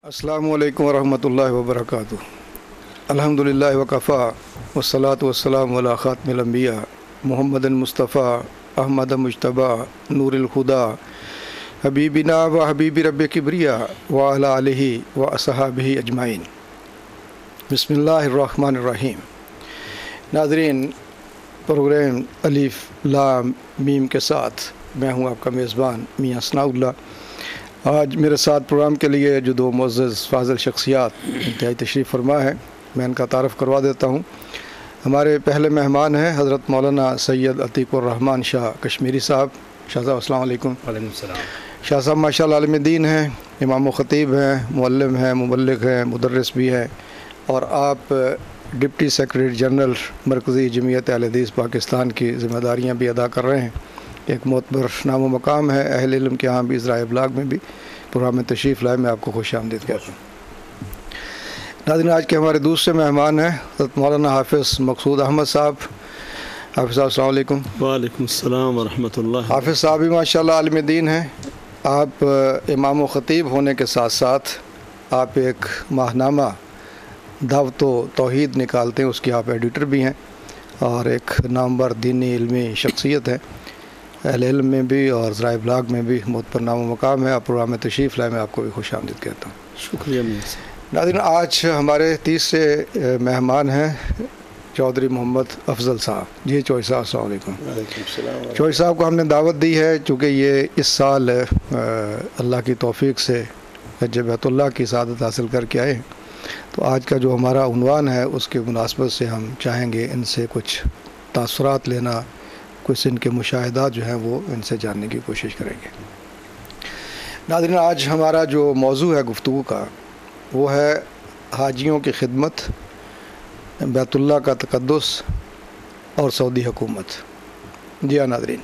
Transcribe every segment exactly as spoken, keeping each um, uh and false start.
السلام علیکم ورحمۃ اللہ وبرکاتہ۔ الحمدللہ وکفا والصلاۃ والسلام علی خاتم الانبیاء محمد المصطفیٰ احمد مجتبیٰ نور الخدا حبیبنا و حبیب رب کبریا وعلی آلہ و اصحابہ اجمعین۔ بسم اللہ الرحمن الرحیم۔ ناظرین، پروگرام الف لام میم کے ساتھ میں ہوں آپ کا میزبان میاں ثناء اللہ۔ آج میرے ساتھ پروگرام کے لیے جو دو معزز فاضل شخصیات انتہائی تشریف فرما ہے، میں ان کا تعارف کروا دیتا ہوں۔ ہمارے پہلے مہمان ہیں حضرت مولانا سید عتیق الرحمن شاہ کشمیری صاحب۔ شاہ صاحب السلام علیکم۔ وعلیکم السلام۔ شاہ صاحب ماشاء اللہ عالم دین ہیں، امام و خطیب ہیں، معلم ہیں، مبلغ ہیں، مدرس بھی ہیں، اور آپ ڈپٹی سیکریٹری جنرل مرکزی جمعیت اہل حدیث پاکستان کی ذمہ داریاں بھی ادا کر رہے ہیں۔ ایک معتبر نام و مقام ہے اہل علم کے ہاں بھی، ذرائع ابلاغ میں بھی۔ پروگرام میں تشریف لائے، میں آپ کو خوش آمدید کہتا ہوں۔ ناظرین، آج کے ہمارے دوسرے مہمان ہیں حضرت مولانا حافظ مقصود احمد صاحب۔ حافظ صاحب السلام علیکم۔ وعلیکم السلام ورحمۃ اللہ۔ حافظ صاحب بھی ماشاء اللہ عالم دین ہیں۔ آپ امام و خطیب ہونے کے ساتھ ساتھ آپ ایک ماہنامہ دعوت و توحید نکالتے ہیں، اس کی آپ ایڈیٹر بھی ہیں، اور ایک نامور دینی علمی شخصیت ہے، اہل علم میں بھی اور ذرائع ابلاغ میں بھی معتبر نام و مقام ہے۔ آپ پروگرام میں تشریف لائے، میں آپ کو بھی خوش آمدید کہتا ہوں۔ شکریہ میاں صاحب۔ ناظرین، آج ہمارے تیسرے مہمان ہیں چودھری محمد افضل صاحب۔ جی چودھری صاحب السلام علیکم۔ وعلیکم السلام۔ چودھری صاحب کو ہم نے دعوت دی ہے چونکہ یہ اس سال اللہ کی توفیق سے حج بیت اللہ کی سعادت حاصل کر کے آئے ہیں، تو آج کا جو ہمارا عنوان ہے اس کے مناسبت سے ہم چاہیں گے ان سے کچھ تاثرات لینا، کچھ ان کے مشاہدات جو ہیں وہ ان سے جاننے کی کوشش کریں گے۔ ناظرین، آج ہمارا جو موضوع ہے گفتگو کا وہ ہے حاجیوں کی خدمت، بیت اللہ کا تقدس اور سعودی حکومت۔ جی ہاں ناظرین،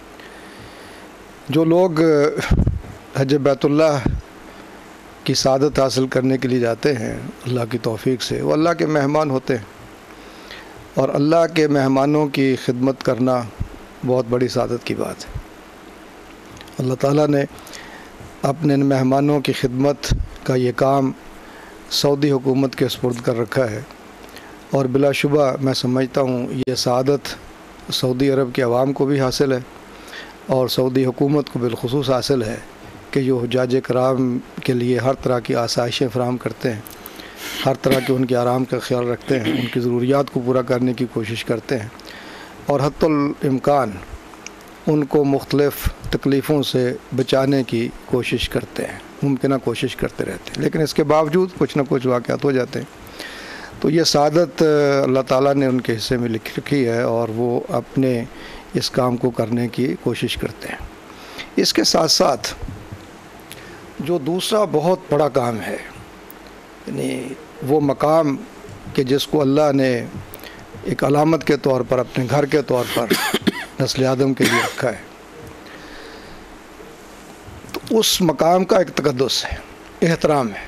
جو لوگ حج بیت اللہ کی سعادت حاصل کرنے کے لیے جاتے ہیں اللہ کی توفیق سے، وہ اللہ کے مہمان ہوتے ہیں، اور اللہ کے مہمانوں کی خدمت کرنا بہت بڑی سعادت کی بات ہے۔ اللہ تعالیٰ نے اپنے مہمانوں کی خدمت کا یہ کام سعودی حکومت کے سپرد کر رکھا ہے، اور بلا شبہ میں سمجھتا ہوں یہ سعادت سعودی عرب کے عوام کو بھی حاصل ہے، اور سعودی حکومت کو بالخصوص حاصل ہے کہ جو حجاج کرام کے لیے ہر طرح کی آسائشیں فراہم کرتے ہیں، ہر طرح کے ان کے آرام کا خیال رکھتے ہیں، ان کی ضروریات کو پورا کرنے کی کوشش کرتے ہیں، اور حتی الامکان ان کو مختلف تکلیفوں سے بچانے کی کوشش کرتے ہیں، ممکنہ کوشش کرتے رہتے ہیں، لیکن اس کے باوجود کچھ نہ کچھ واقعات ہو جاتے ہیں۔ تو یہ سعادت اللہ تعالیٰ نے ان کے حصے میں لکھ رکھی ہے، اور وہ اپنے اس کام کو کرنے کی کوشش کرتے ہیں۔ اس کے ساتھ ساتھ جو دوسرا بہت بڑا کام ہے، یعنی وہ مقام کہ جس کو اللہ نے ایک علامت کے طور پر اپنے گھر کے طور پر نسل آدم کے لیے رکھا ہے، تو اس مقام کا ایک تقدس ہے، احترام ہے۔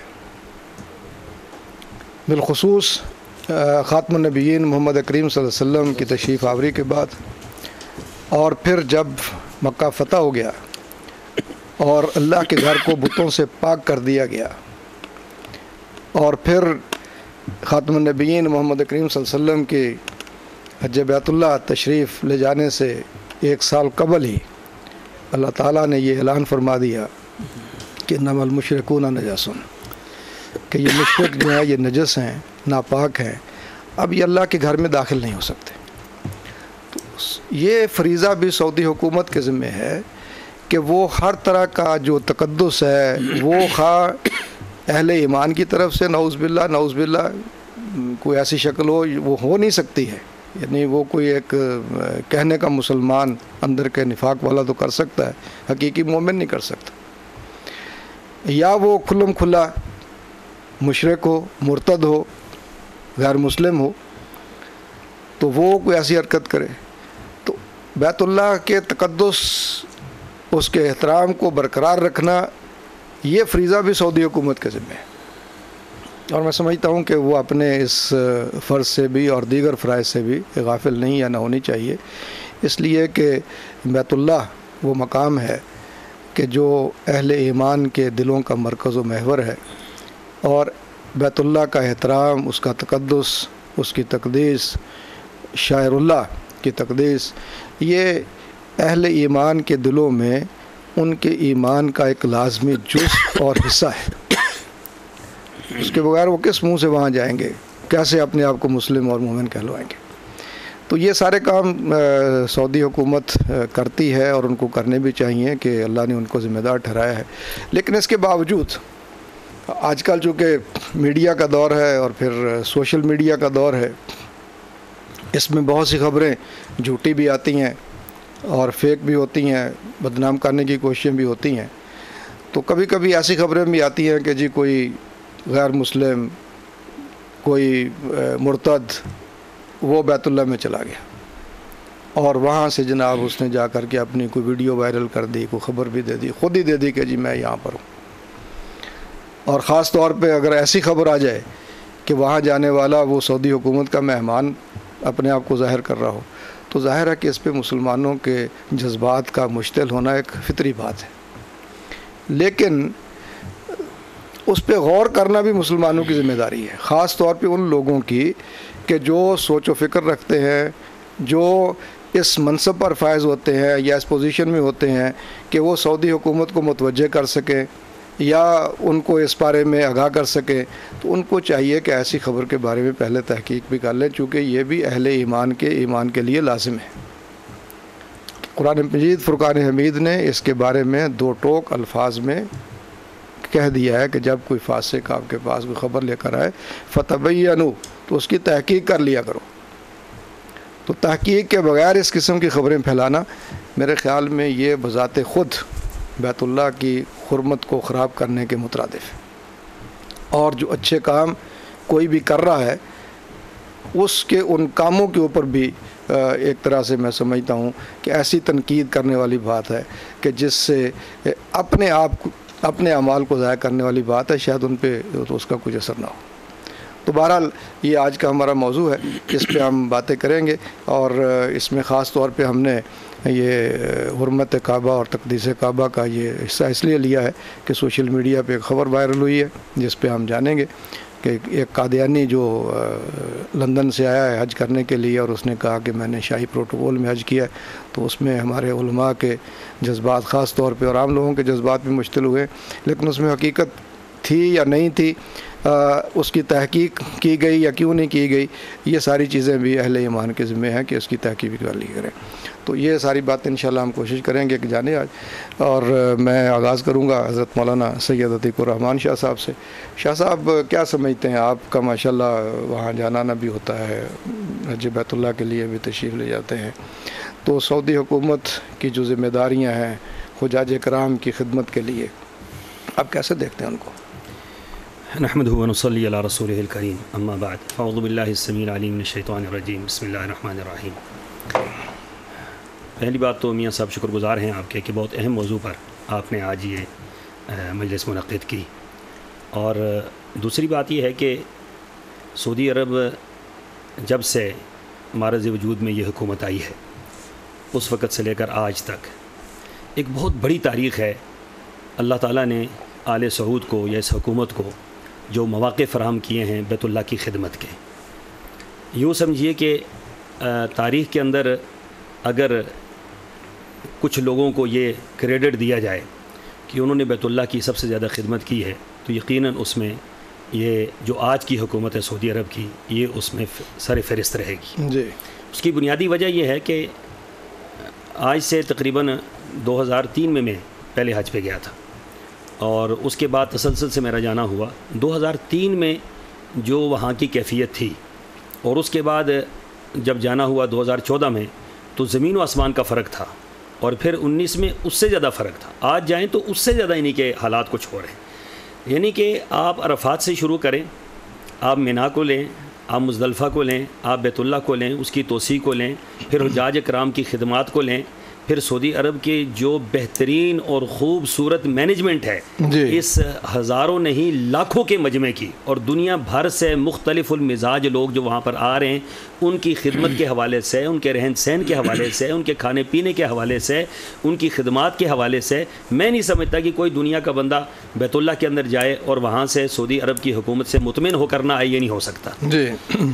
بالخصوص خاتم النبیین محمد کریم صلی اللہ علیہ وسلم کی تشریف آوری کے بعد، اور پھر جب مکہ فتح ہو گیا اور اللہ کے گھر کو بتوں سے پاک کر دیا گیا، اور پھر خاتم النبیین محمد کریم صلی اللہ علیہ وسلم کی حج بیت اللہ تشریف لے جانے سے ایک سال قبل ہی اللہ تعالیٰ نے یہ اعلان فرما دیا کہ انما المشرکون نجس، کہ یہ مشرک جو ہیں یہ نجس ہیں، ناپاک ہیں، اب یہ اللہ کے گھر میں داخل نہیں ہو سکتے۔ تو یہ فریضہ بھی سعودی حکومت کے ذمہ ہے کہ وہ ہر طرح کا جو تقدس ہے وہ خواہ اہل ایمان کی طرف سے، نعوذ باللہ نعوذ باللہ کوئی ایسی شکل ہو وہ ہو نہیں سکتی ہے، یعنی وہ کوئی ایک کہنے کا مسلمان اندر کے نفاق والا تو کر سکتا ہے، حقیقی مومن نہیں کر سکتا، یا وہ کھلم کھلا مشرک ہو، مرتد ہو، غیر مسلم ہو، تو وہ کوئی ایسی حرکت کرے۔ تو بیت اللہ کے تقدس، اس کے احترام کو برقرار رکھنا، یہ فریضہ بھی سعودی حکومت کے ذمہ ہے، اور میں سمجھتا ہوں کہ وہ اپنے اس فرض سے بھی اور دیگر فرائض سے بھی غافل نہیں یا نہ ہونی چاہیے، اس لیے کہ بیت اللہ وہ مقام ہے کہ جو اہل ایمان کے دلوں کا مرکز و محور ہے، اور بیت اللہ کا احترام، اس کا تقدس، اس کی تقدیس، شاعر اللہ کی تقدیس، یہ اہل ایمان کے دلوں میں ان کے ایمان کا ایک لازمی جز اور حصہ ہے۔ اس کے بغیر وہ کس منہ سے وہاں جائیں گے، کیسے اپنے آپ کو مسلم اور مومن کہلوائیں گے؟ تو یہ سارے کام سعودی حکومت کرتی ہے اور ان کو کرنے بھی چاہیے کہ اللہ نے ان کو ذمہ دار ٹھہرایا ہے۔ لیکن اس کے باوجود آج کل چونکہ میڈیا کا دور ہے اور پھر سوشل میڈیا کا دور ہے، اس میں بہت سی خبریں جھوٹی بھی آتی ہیں اور فیک بھی ہوتی ہیں، بدنام کرنے کی کوششیں بھی ہوتی ہیں۔ تو کبھی کبھی ایسی خبریں بھی آتی ہیں کہ جی کوئی غیر مسلم، کوئی مرتد وہ بیت اللہ میں چلا گیا اور وہاں سے جناب اس نے جا کر کے اپنی کوئی ویڈیو وائرل کر دی، کوئی خبر بھی دے دی، خود ہی دے دی کہ جی میں یہاں پر ہوں۔ اور خاص طور پہ اگر ایسی خبر آ جائے کہ وہاں جانے والا وہ سعودی حکومت کا مہمان اپنے آپ کو ظاہر کر رہا ہو، تو ظاہر ہے کہ اس پہ مسلمانوں کے جذبات کا مشتعل ہونا ایک فطری بات ہے۔ لیکن اس پہ غور کرنا بھی مسلمانوں کی ذمہ داری ہے، خاص طور پہ ان لوگوں کی کہ جو سوچ و فکر رکھتے ہیں، جو اس منصب پر فائز ہوتے ہیں یا اس پوزیشن میں ہوتے ہیں کہ وہ سعودی حکومت کو متوجہ کر سکیں یا ان کو اس بارے میں آگاہ کر سکیں، تو ان کو چاہیے کہ ایسی خبر کے بارے میں پہلے تحقیق بھی کر لیں، چونکہ یہ بھی اہل ایمان کے ایمان کے لیے لازم ہے۔ قرآن مجید فرقان حمید نے اس کے بارے میں دو ٹوک الفاظ میں کہہ دیا ہے کہ جب کوئی فاسق آپ کے پاس کوئی خبر لے کر آئے فتبینوا، تو اس کی تحقیق کر لیا کرو۔ تو تحقیق کے بغیر اس قسم کی خبریں پھیلانا میرے خیال میں یہ بذات خود بیت اللہ کی حرمت کو خراب کرنے کے مترادف ہے۔ اور جو اچھے کام کوئی بھی کر رہا ہے اس کے ان کاموں کے اوپر بھی ایک طرح سے میں سمجھتا ہوں کہ ایسی تنقید کرنے والی بات ہے کہ جس سے اپنے آپ اپنے اعمال کو ضائع کرنے والی بات ہے، شاید ان پہ تو اس کا کچھ اثر نہ ہو۔ تو بہرحال یہ آج کا ہمارا موضوع ہے، اس پہ ہم باتیں کریں گے، اور اس میں خاص طور پہ ہم نے یہ حرمت کعبہ اور تقدیس کعبہ کا یہ حصہ اس لیے لیا ہے کہ سوشل میڈیا پہ ایک خبر وائرل ہوئی ہے جس پہ ہم جانیں گے کہ ایک قادیانی جو لندن سے آیا ہے حج کرنے کے لیے، اور اس نے کہا کہ میں نے شاہی پروٹوکول میں حج کیا ہے، تو اس میں ہمارے علماء کے جذبات خاص طور پہ اور عام لوگوں کے جذبات بھی مشتعل ہوئے، لیکن اس میں حقیقت تھی یا نہیں تھی، اس کی تحقیق کی گئی یا کیوں نہیں کی گئی، یہ ساری چیزیں بھی اہل ایمان کے ذمہ ہیں کہ اس کی تحقیق کر لی کریں۔ تو یہ ساری باتیں انشاءاللہ ہم کوشش کریں گے کہ جانے آج، اور میں آغاز کروں گا حضرت مولانا سید عتیق الرحمن شاہ صاحب سے۔ شاہ صاحب کیا سمجھتے ہیں؟ آپ کا ماشاءاللہ وہاں جانا نہ بھی ہوتا ہے، حج بیت اللہ کے لیے بھی تشریف لے جاتے ہیں، تو سعودی حکومت کی جو ذمہ داریاں ہیں حجاج کرام کی خدمت کے لیے، آپ کیسے دیکھتے ہیں ان کو؟ نحمدہ و نصلی علی رسولہ الکریم، اما بعد، اعوذ باللہ السمیع العلیم من الشیطان الرجیم، بسم اللہ الرحمن الرحیم۔ پہلی بات تو میاں صاحب شکر گزار ہیں آپ کے کہ بہت اہم موضوع پر آپ نے آج یہ مجلس منعقد کی، اور دوسری بات یہ ہے کہ سعودی عرب جب سے معرض وجود میں یہ حکومت آئی ہے اس وقت سے لے کر آج تک ایک بہت بڑی تاریخ ہے۔ اللہ تعالیٰ نے آل سعود کو یا اس حکومت کو جو مواقع فراہم کیے ہیں بیت اللہ کی خدمت کے، یوں سمجھیے کہ تاریخ کے اندر اگر کچھ لوگوں کو یہ کریڈٹ دیا جائے کہ انہوں نے بیت اللہ کی سب سے زیادہ خدمت کی ہے، تو یقیناً اس میں یہ جو آج کی حکومت ہے سعودی عرب کی، یہ اس میں سر فہرست رہے گی۔ جی، اس کی بنیادی وجہ یہ ہے کہ آج سے تقریباً دو ہزار تین میں میں پہلے حج پہ گیا تھا، اور اس کے بعد تسلسل سے میرا جانا ہوا۔ دو ہزار تین میں جو وہاں کی کیفیت تھی، اور اس کے بعد جب جانا ہوا دو ہزار چودہ میں، تو زمین و آسمان کا فرق تھا، اور پھر انیس میں اس سے زیادہ فرق تھا۔ آج جائیں تو اس سے زیادہ انہیں کے حالات کچھ ہو رہے ہیں، یعنی کہ آپ عرفات سے شروع کریں، آپ منا کو لیں، آپ مزدلفہ کو لیں، آپ بیت اللہ کو لیں، اس کی توسیع کو لیں، پھر حجاج کرام کی خدمات کو لیں، پھر سعودی عرب کے جو بہترین اور خوبصورت مینجمنٹ ہے جی اس ہزاروں نہیں لاکھوں کے مجمع کی، اور دنیا بھر سے مختلف المزاج لوگ جو وہاں پر آ رہے ہیں ان کی خدمت کے حوالے سے، ان کے رہن سہن کے حوالے سے، ان کے کھانے پینے کے حوالے سے، ان کی خدمات کے حوالے سے، میں نہیں سمجھتا کہ کوئی دنیا کا بندہ بیت اللہ کے اندر جائے اور وہاں سے سعودی عرب کی حکومت سے مطمئن ہو کر نہ آئے، یہ نہیں ہو سکتا۔ جی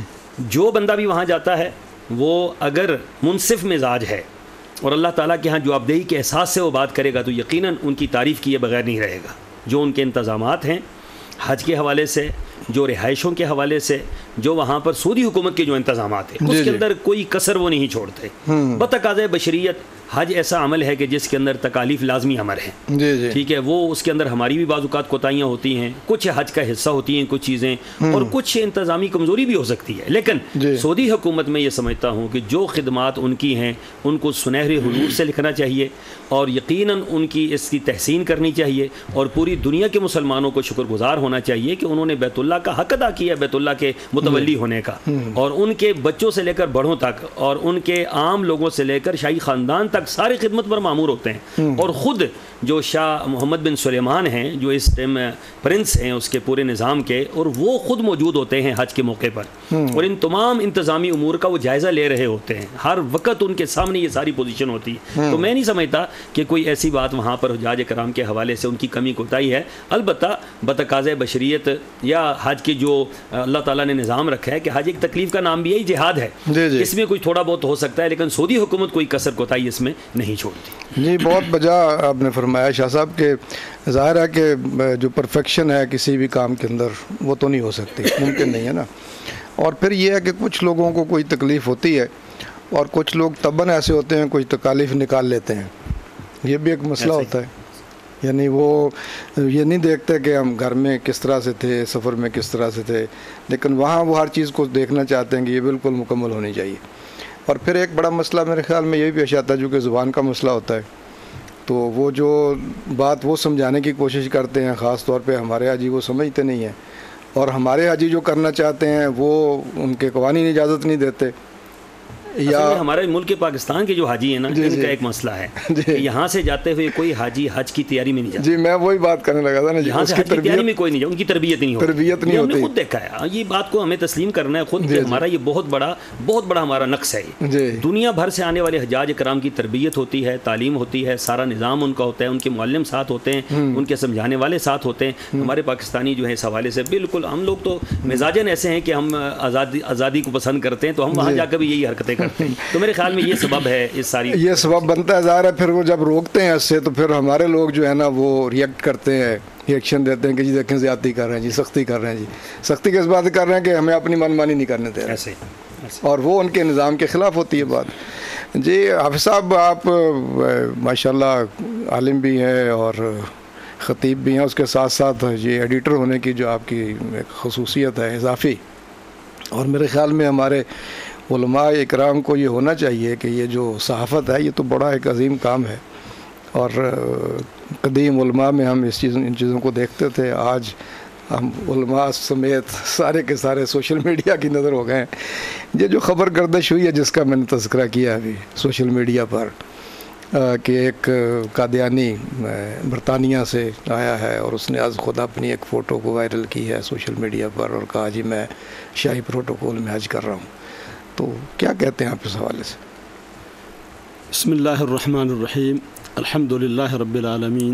جو بندہ بھی وہاں جاتا ہے وہ اگر منصف مزاج ہے اور اللہ تعالیٰ کے ہاں جوابدہی کے احساس سے وہ بات کرے گا تو یقیناً ان کی تعریف کیے بغیر نہیں رہے گا۔ جو ان کے انتظامات ہیں حج کے حوالے سے، جو رہائشوں کے حوالے سے، جو وہاں پر سعودی حکومت کے جو انتظامات ہیں اس کے اندر کوئی کسر وہ نہیں چھوڑتے۔ بتقاضۂ بشریت حج ایسا عمل ہے کہ جس کے اندر تکالیف لازمی امر ہیں، جی جی ٹھیک ہے، وہ اس کے اندر ہماری بھی بعض اوقات کوتاہیاں ہوتی ہیں، کچھ حج کا حصہ ہوتی ہیں کچھ چیزیں، اور کچھ انتظامی کمزوری بھی ہو سکتی ہے، لیکن جی سعودی حکومت میں یہ سمجھتا ہوں کہ جو خدمات ان کی ہیں ان کو سنہرے حروف سے لکھنا چاہیے، اور یقیناً ان کی اس کی تحسین کرنی چاہیے، اور پوری دنیا کے مسلمانوں کو شکر گزار ہونا چاہیے کہ انہوں نے بیت اللہ کا حق ادا کیا، بیت اللہ کے متولی ہونے کا، اور ان کے بچوں سے لے کر بڑھوں تک اور ان کے عام لوگوں سے لے کر شاہی خاندان تک سارے خدمت پر معمور ہوتے ہیں، اور خود جو شاہ محمد بن سلیمان ہیں جو اس ٹائم پرنس ہیں اس کے پورے نظام کے، اور وہ خود موجود ہوتے ہیں حج کے موقع پر، اور ان تمام انتظامی امور کا وہ جائزہ لے رہے ہوتے ہیں، ہر وقت ان کے سامنے یہ ساری پوزیشن ہوتی ہے۔ تو میں نہیں سمجھتا کہ کوئی ایسی بات وہاں پر حجاج کرام کے حوالے سے ان کی کمی کوتاہی ہے، البتہ بتقاضۂ بشریت یا حج کی جو اللہ تعالیٰ نے نظام رکھا ہے کہ حج ایک تکلیف کا نام بھی ہے، جہاد ہے، جی جی اس میں کوئی تھوڑا بہت ہو سکتا ہے، لیکن سعودی حکومت کوئی کسر کوتاہی اس میں نہیں چھوڑتی۔ جی بہت بجا آپ نے فرمایا شاہ صاحب کہ ظاہر ہے کہ جو پرفیکشن ہے کسی بھی کام کے اندر وہ تو نہیں ہو سکتی، ممکن نہیں ہے نا، اور پھر یہ ہے کہ کچھ لوگوں کو کوئی تکلیف ہوتی ہے اور کچھ لوگ طبعاً ایسے ہوتے ہیں کچھ تکالیف نکال لیتے ہیں، یہ بھی ایک مسئلہ ہوتا ہے، یعنی وہ یہ نہیں دیکھتے کہ ہم گھر میں کس طرح سے تھے، سفر میں کس طرح سے تھے، لیکن وہاں وہ ہر چیز کو دیکھنا چاہتے ہیں کہ یہ بالکل مکمل ہونی چاہیے۔ اور پھر ایک بڑا مسئلہ میرے خیال میں یہ بھی پیش آتا ہے جو کہ زبان کا مسئلہ ہوتا ہے، تو وہ جو بات وہ سمجھانے کی کوشش کرتے ہیں، خاص طور پہ ہمارے حاجی وہ سمجھتے نہیں ہیں، اور ہمارے حاجی جو کرنا چاہتے ہیں وہ ان کے قوانین اجازت نہیں دیتے، یا ہمارے ملک پاکستان کے جو حاجی ہیں نا جی ان جی کا ایک مسئلہ ہے جی کہ یہاں سے جاتے ہوئے کوئی حاجی حج کی تیاری میں نہیں جاتا، جی میں وہی بات کرنے لگا تھا نا، یہاں سے اس کی حج کی تیاری میں تربیت کوئی نہیں جاتا، ان کی تربیت نہیں ہوتی، تربیت نہیں یہ ہم نے ہوتی، خود دیکھا ہے، یہ بات کو ہمیں تسلیم کرنا ہے خود جی کہ جی ہمارا یہ بہت بڑا بہت بڑا ہمارا نقص ہے، یہ جی دنیا بھر سے آنے والے حجاج کرام کی تربیت ہوتی ہے، تعلیم ہوتی ہے، سارا نظام ان کا ہوتا ہے، ان کے معلم ساتھ ہوتے ہیں، ان کے سمجھانے والے ساتھ ہوتے ہیں۔ ہمارے پاکستانی جو ہے اس حوالے سے بالکل ہم لوگ تو مزاجن ایسے ہیں کہ ہم آزادی آزادی کو پسند کرتے ہیں، تو ہم وہاں جا کر بھی یہی حرکتیں کرتے ہیں، تو میرے خیال میں یہ سبب ہے اس ساری یہ سبب بنتا ہے، ظاہر ہے پھر وہ جب روکتے ہیں اس سے تو پھر ہمارے لوگ جو ہے نا وہ ریئیکٹ کرتے ہیں، ریئیکشن دیتے ہیں کہ جی دیکھیں زیادتی کر رہے ہیں جی، سختی کر رہے ہیں جی، سختی کس بات کر رہے ہیں کہ ہمیں اپنی من مانی نہیں کرنے دے رہے، ایسے اور وہ ان کے نظام کے خلاف ہوتی ہے بات۔ جی حافظ صاحب آپ ماشاءاللہ عالم بھی ہیں اور خطیب بھی ہیں، اس کے ساتھ ساتھ یہ ایڈیٹر ہونے کی جو آپ کی ایک خصوصیت ہے اضافی، اور میرے خیال میں ہمارے علماء اکرام کو یہ ہونا چاہیے کہ یہ جو صحافت ہے یہ تو بڑا ایک عظیم کام ہے، اور قدیم علماء میں ہم اس چیز ان چیزوں کو دیکھتے تھے، آج ہم علماء سمیت سارے کے سارے سوشل میڈیا کی نظر ہو گئے ہیں۔ یہ جو خبر گردش ہوئی ہے جس کا میں نے تذکرہ کیا ابھی سوشل میڈیا پر کہ ایک قادیانی برطانیہ سے آیا ہے اور اس نے آج خود اپنی ایک فوٹو کو وائرل کی ہے سوشل میڈیا پر اور کہا جی میں شاہی پروٹوکول میں حج کر رہا ہوں، تو کیا کہتے ہیں آپ اس حوالے سے؟ بسم اللہ الرحمن الرحیم، الحمد للہ رب العالمین،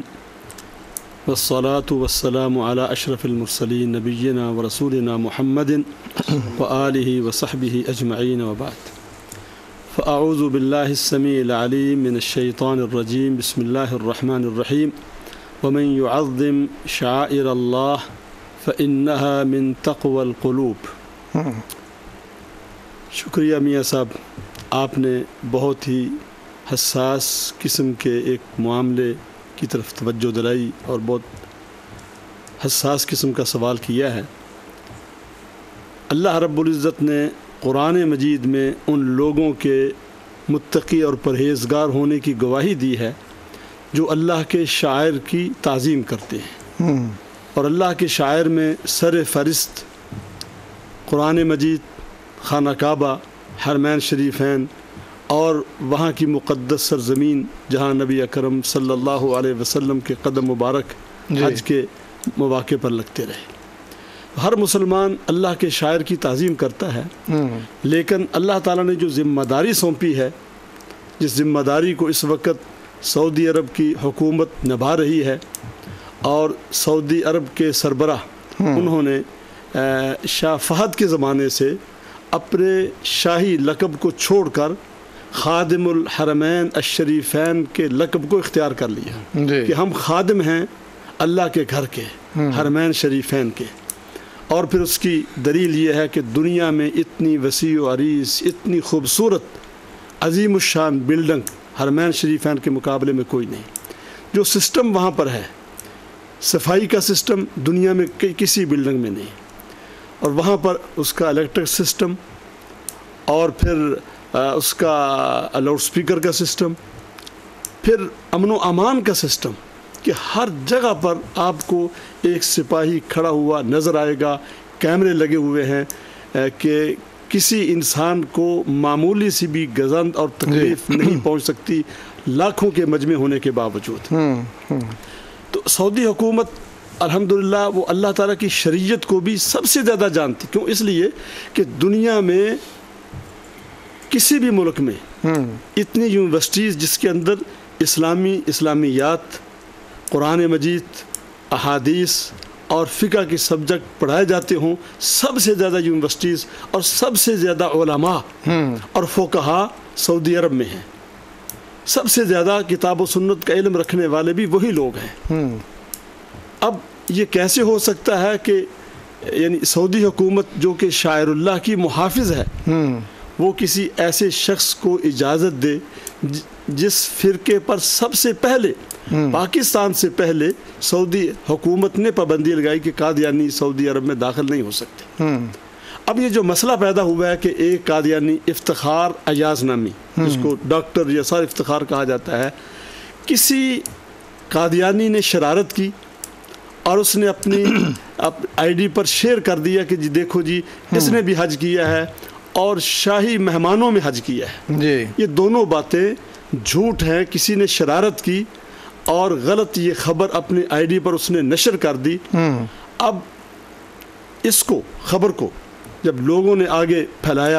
والصلاة والسلام علی اشرف المرسلین نبینا ورسولنا محمد وآلہ وصحبہ اجمعین وبعد، فاعوذ باللہ السمیع العلیم من الشیطان الرجیم، بسم اللہ الرحمن الرحیم، ومن يعظم شعائر اللہ فإنها من تقوى القلوب۔ شکریہ میاں صاحب، آپ نے بہت ہی حساس قسم کے ایک معاملے کی طرف توجہ دلائی اور بہت حساس قسم کا سوال کیا ہے۔ اللہ رب العزت نے قرآن مجید میں ان لوگوں کے متقی اور پرہیزگار ہونے کی گواہی دی ہے جو اللہ کے شاعر کی تعظیم کرتے ہیں، اور اللہ کے شاعر میں سر فہرست قرآن مجید، خانہ کعبہ، حرمین شریفین اور وہاں کی مقدس سرزمین جہاں نبی اکرم صلی اللہ علیہ وسلم کے قدم مبارک حج کے مواقع پر لگتے رہے۔ ہر مسلمان اللہ کے شاعر کی تعظیم کرتا ہے، لیکن اللہ تعالیٰ نے جو ذمہ داری سونپی ہے، جس ذمہ داری کو اس وقت سعودی عرب کی حکومت نبھا رہی ہے، اور سعودی عرب کے سربراہ انہوں نے شاہ فہد کے زمانے سے اپنے شاہی لقب کو چھوڑ کر خادم الحرمین الشریفین کے لقب کو اختیار کر لیا کہ ہم خادم ہیں اللہ کے گھر کے، حرمین شریفین کے۔ اور پھر اس کی دلیل یہ ہے کہ دنیا میں اتنی وسیع و عریض، اتنی خوبصورت عظیم الشان بلڈنگ حرمین شریفین کے مقابلے میں کوئی نہیں۔ جو سسٹم وہاں پر ہے، صفائی کا سسٹم دنیا میں کسی بلڈنگ میں نہیں، اور وہاں پر اس کا الیکٹرک سسٹم، اور پھر اس کا لاؤڈ سپیکر کا سسٹم، پھر امن و امان کا سسٹم کہ ہر جگہ پر آپ کو ایک سپاہی کھڑا ہوا نظر آئے گا، کیمرے لگے ہوئے ہیں کہ کسی انسان کو معمولی سی بھی گزند اور تکلیف نہیں پہنچ سکتی، لاکھوں کے مجمع ہونے کے باوجود۔ تو سعودی حکومت الحمدللہ وہ اللہ تعالیٰ کی شریعت کو بھی سب سے زیادہ جانتی، کیوں؟ اس لیے کہ دنیا میں کسی بھی ملک میں اتنی یونیورسٹیز جس کے اندر اسلامی اسلامیات، قرآن مجید، احادیث اور فقہ کے سبجیکٹ پڑھائے جاتے ہوں، سب سے زیادہ یونیورسٹیز اور سب سے زیادہ علماء اور فقہا سعودی عرب میں ہیں۔ سب سے زیادہ کتاب و سنت کا علم رکھنے والے بھی وہی لوگ ہیں۔ اب یہ کیسے ہو سکتا ہے کہ یعنی سعودی حکومت جو کہ شاعر اللہ کی محافظ ہے، وہ کسی ایسے شخص کو اجازت دے جس فرقے پر سب سے پہلے پاکستان سے پہلے سعودی حکومت نے پابندی لگائی کہ قادیانی سعودی عرب میں داخل نہیں ہو سکتے۔ اب یہ جو مسئلہ پیدا ہوا ہے کہ ایک قادیانی افتخار ایاز نامی، جس کو ڈاکٹر یسار افتخار کہا جاتا ہے، کسی قادیانی نے شرارت کی اور اس نے اپنی آئی ڈی پر شیئر کر دیا کہ جی دیکھو جی اس نے بھی حج کیا ہے اور شاہی مہمانوں میں حج کیا ہے۔ یہ دونوں باتیں جھوٹ ہیں، کسی نے شرارت کی اور غلط یہ خبر اپنے آئی ڈی پر اس نے نشر کر دی۔ اب اس کو خبر کو جب لوگوں نے آگے پھیلایا،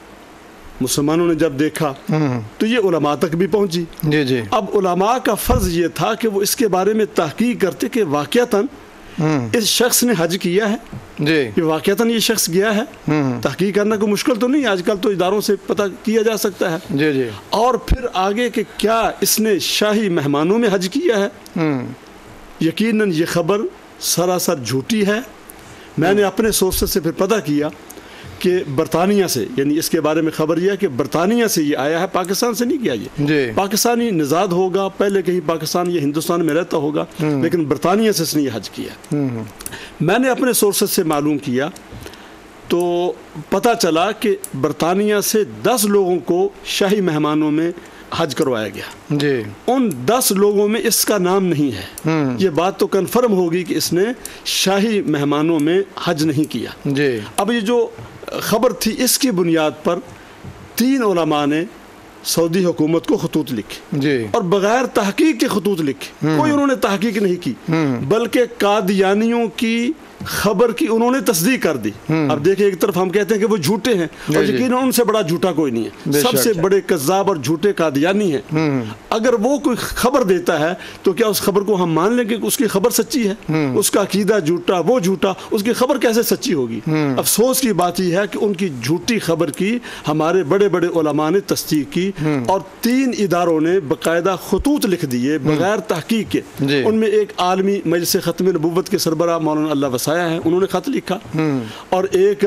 مسلمانوں نے جب دیکھا تو یہ علماء تک بھی پہنچی۔ جی جی اب علماء کا فرض یہ تھا کہ وہ اس کے بارے میں تحقیق کرتے کہ واقعتاً اس شخص نے حج کیا ہے، جی کہ واقعتاً یہ شخص گیا ہے۔ تحقیق کرنا کوئی مشکل تو نہیں، آج کل تو اداروں سے پتہ کیا جا سکتا ہے۔ جی جی اور پھر آگے کہ کیا اس نے شاہی مہمانوں میں حج کیا ہے؟ یقیناً یہ خبر سراسر جھوٹی ہے۔ میں نے اپنے سورسز سے پھر پتہ کیا کہ برطانیہ سے، یعنی اس کے بارے میں خبر یہ ہے کہ برطانیہ سے یہ آیا ہے، پاکستان سے نہیں کیا یہ۔ جی پاکستانی نژاد ہوگا، پہلے کہیں پاکستان یا ہندوستان میں رہتا ہوگا، لیکن برطانیہ سے اس نے یہ حج کیا۔ میں نے اپنے سورسز سے معلوم کیا تو پتہ چلا کہ برطانیہ سے دس لوگوں کو شاہی مہمانوں میں حج کروایا گیا۔ جی ان دس لوگوں میں اس کا نام نہیں ہے۔ یہ بات تو کنفرم ہوگی کہ اس نے شاہی مہمانوں میں حج نہیں کیا۔ جی اب یہ جو خبر تھی اس کی بنیاد پر تین علماء نے سعودی حکومت کو خطوط لکھے، جی اور بغیر تحقیق کے خطوط لکھے، کوئی انہوں نے تحقیق نہیں کی، بلکہ قادیانیوں کی خبر کی انہوں نے تصدیق کر دی۔ اب دیکھیں ایک طرف ہم کہتے ہیں کہ وہ جھوٹے ہیں، اور یقیناً ان سے بڑا جھوٹا کوئی نہیں ہے، سب سے بڑے کذاب اور جھوٹے قادیانی ہیں۔ اگر وہ کوئی خبر دیتا ہے تو کیا اس خبر کو ہم مان لیں کہ اس کی خبر سچی ہے؟ اس کا عقیدہ جھوٹا، وہ جھوٹا، اس کی خبر کیسے سچی ہوگی؟ افسوس کی بات یہ ہے کہ ان کی جھوٹی خبر کی ہمارے بڑے بڑے علماء نے تصدیق کی، اور تین اداروں نے باقاعدہ خطوط لکھ دیے بغیر تحقیق کے۔ ان میں ایک عالمی مجلس ختم نبوت کے سربراہ مولانا اللہ وسائے ہیں، انہوں نے خط لکھا، اور ایک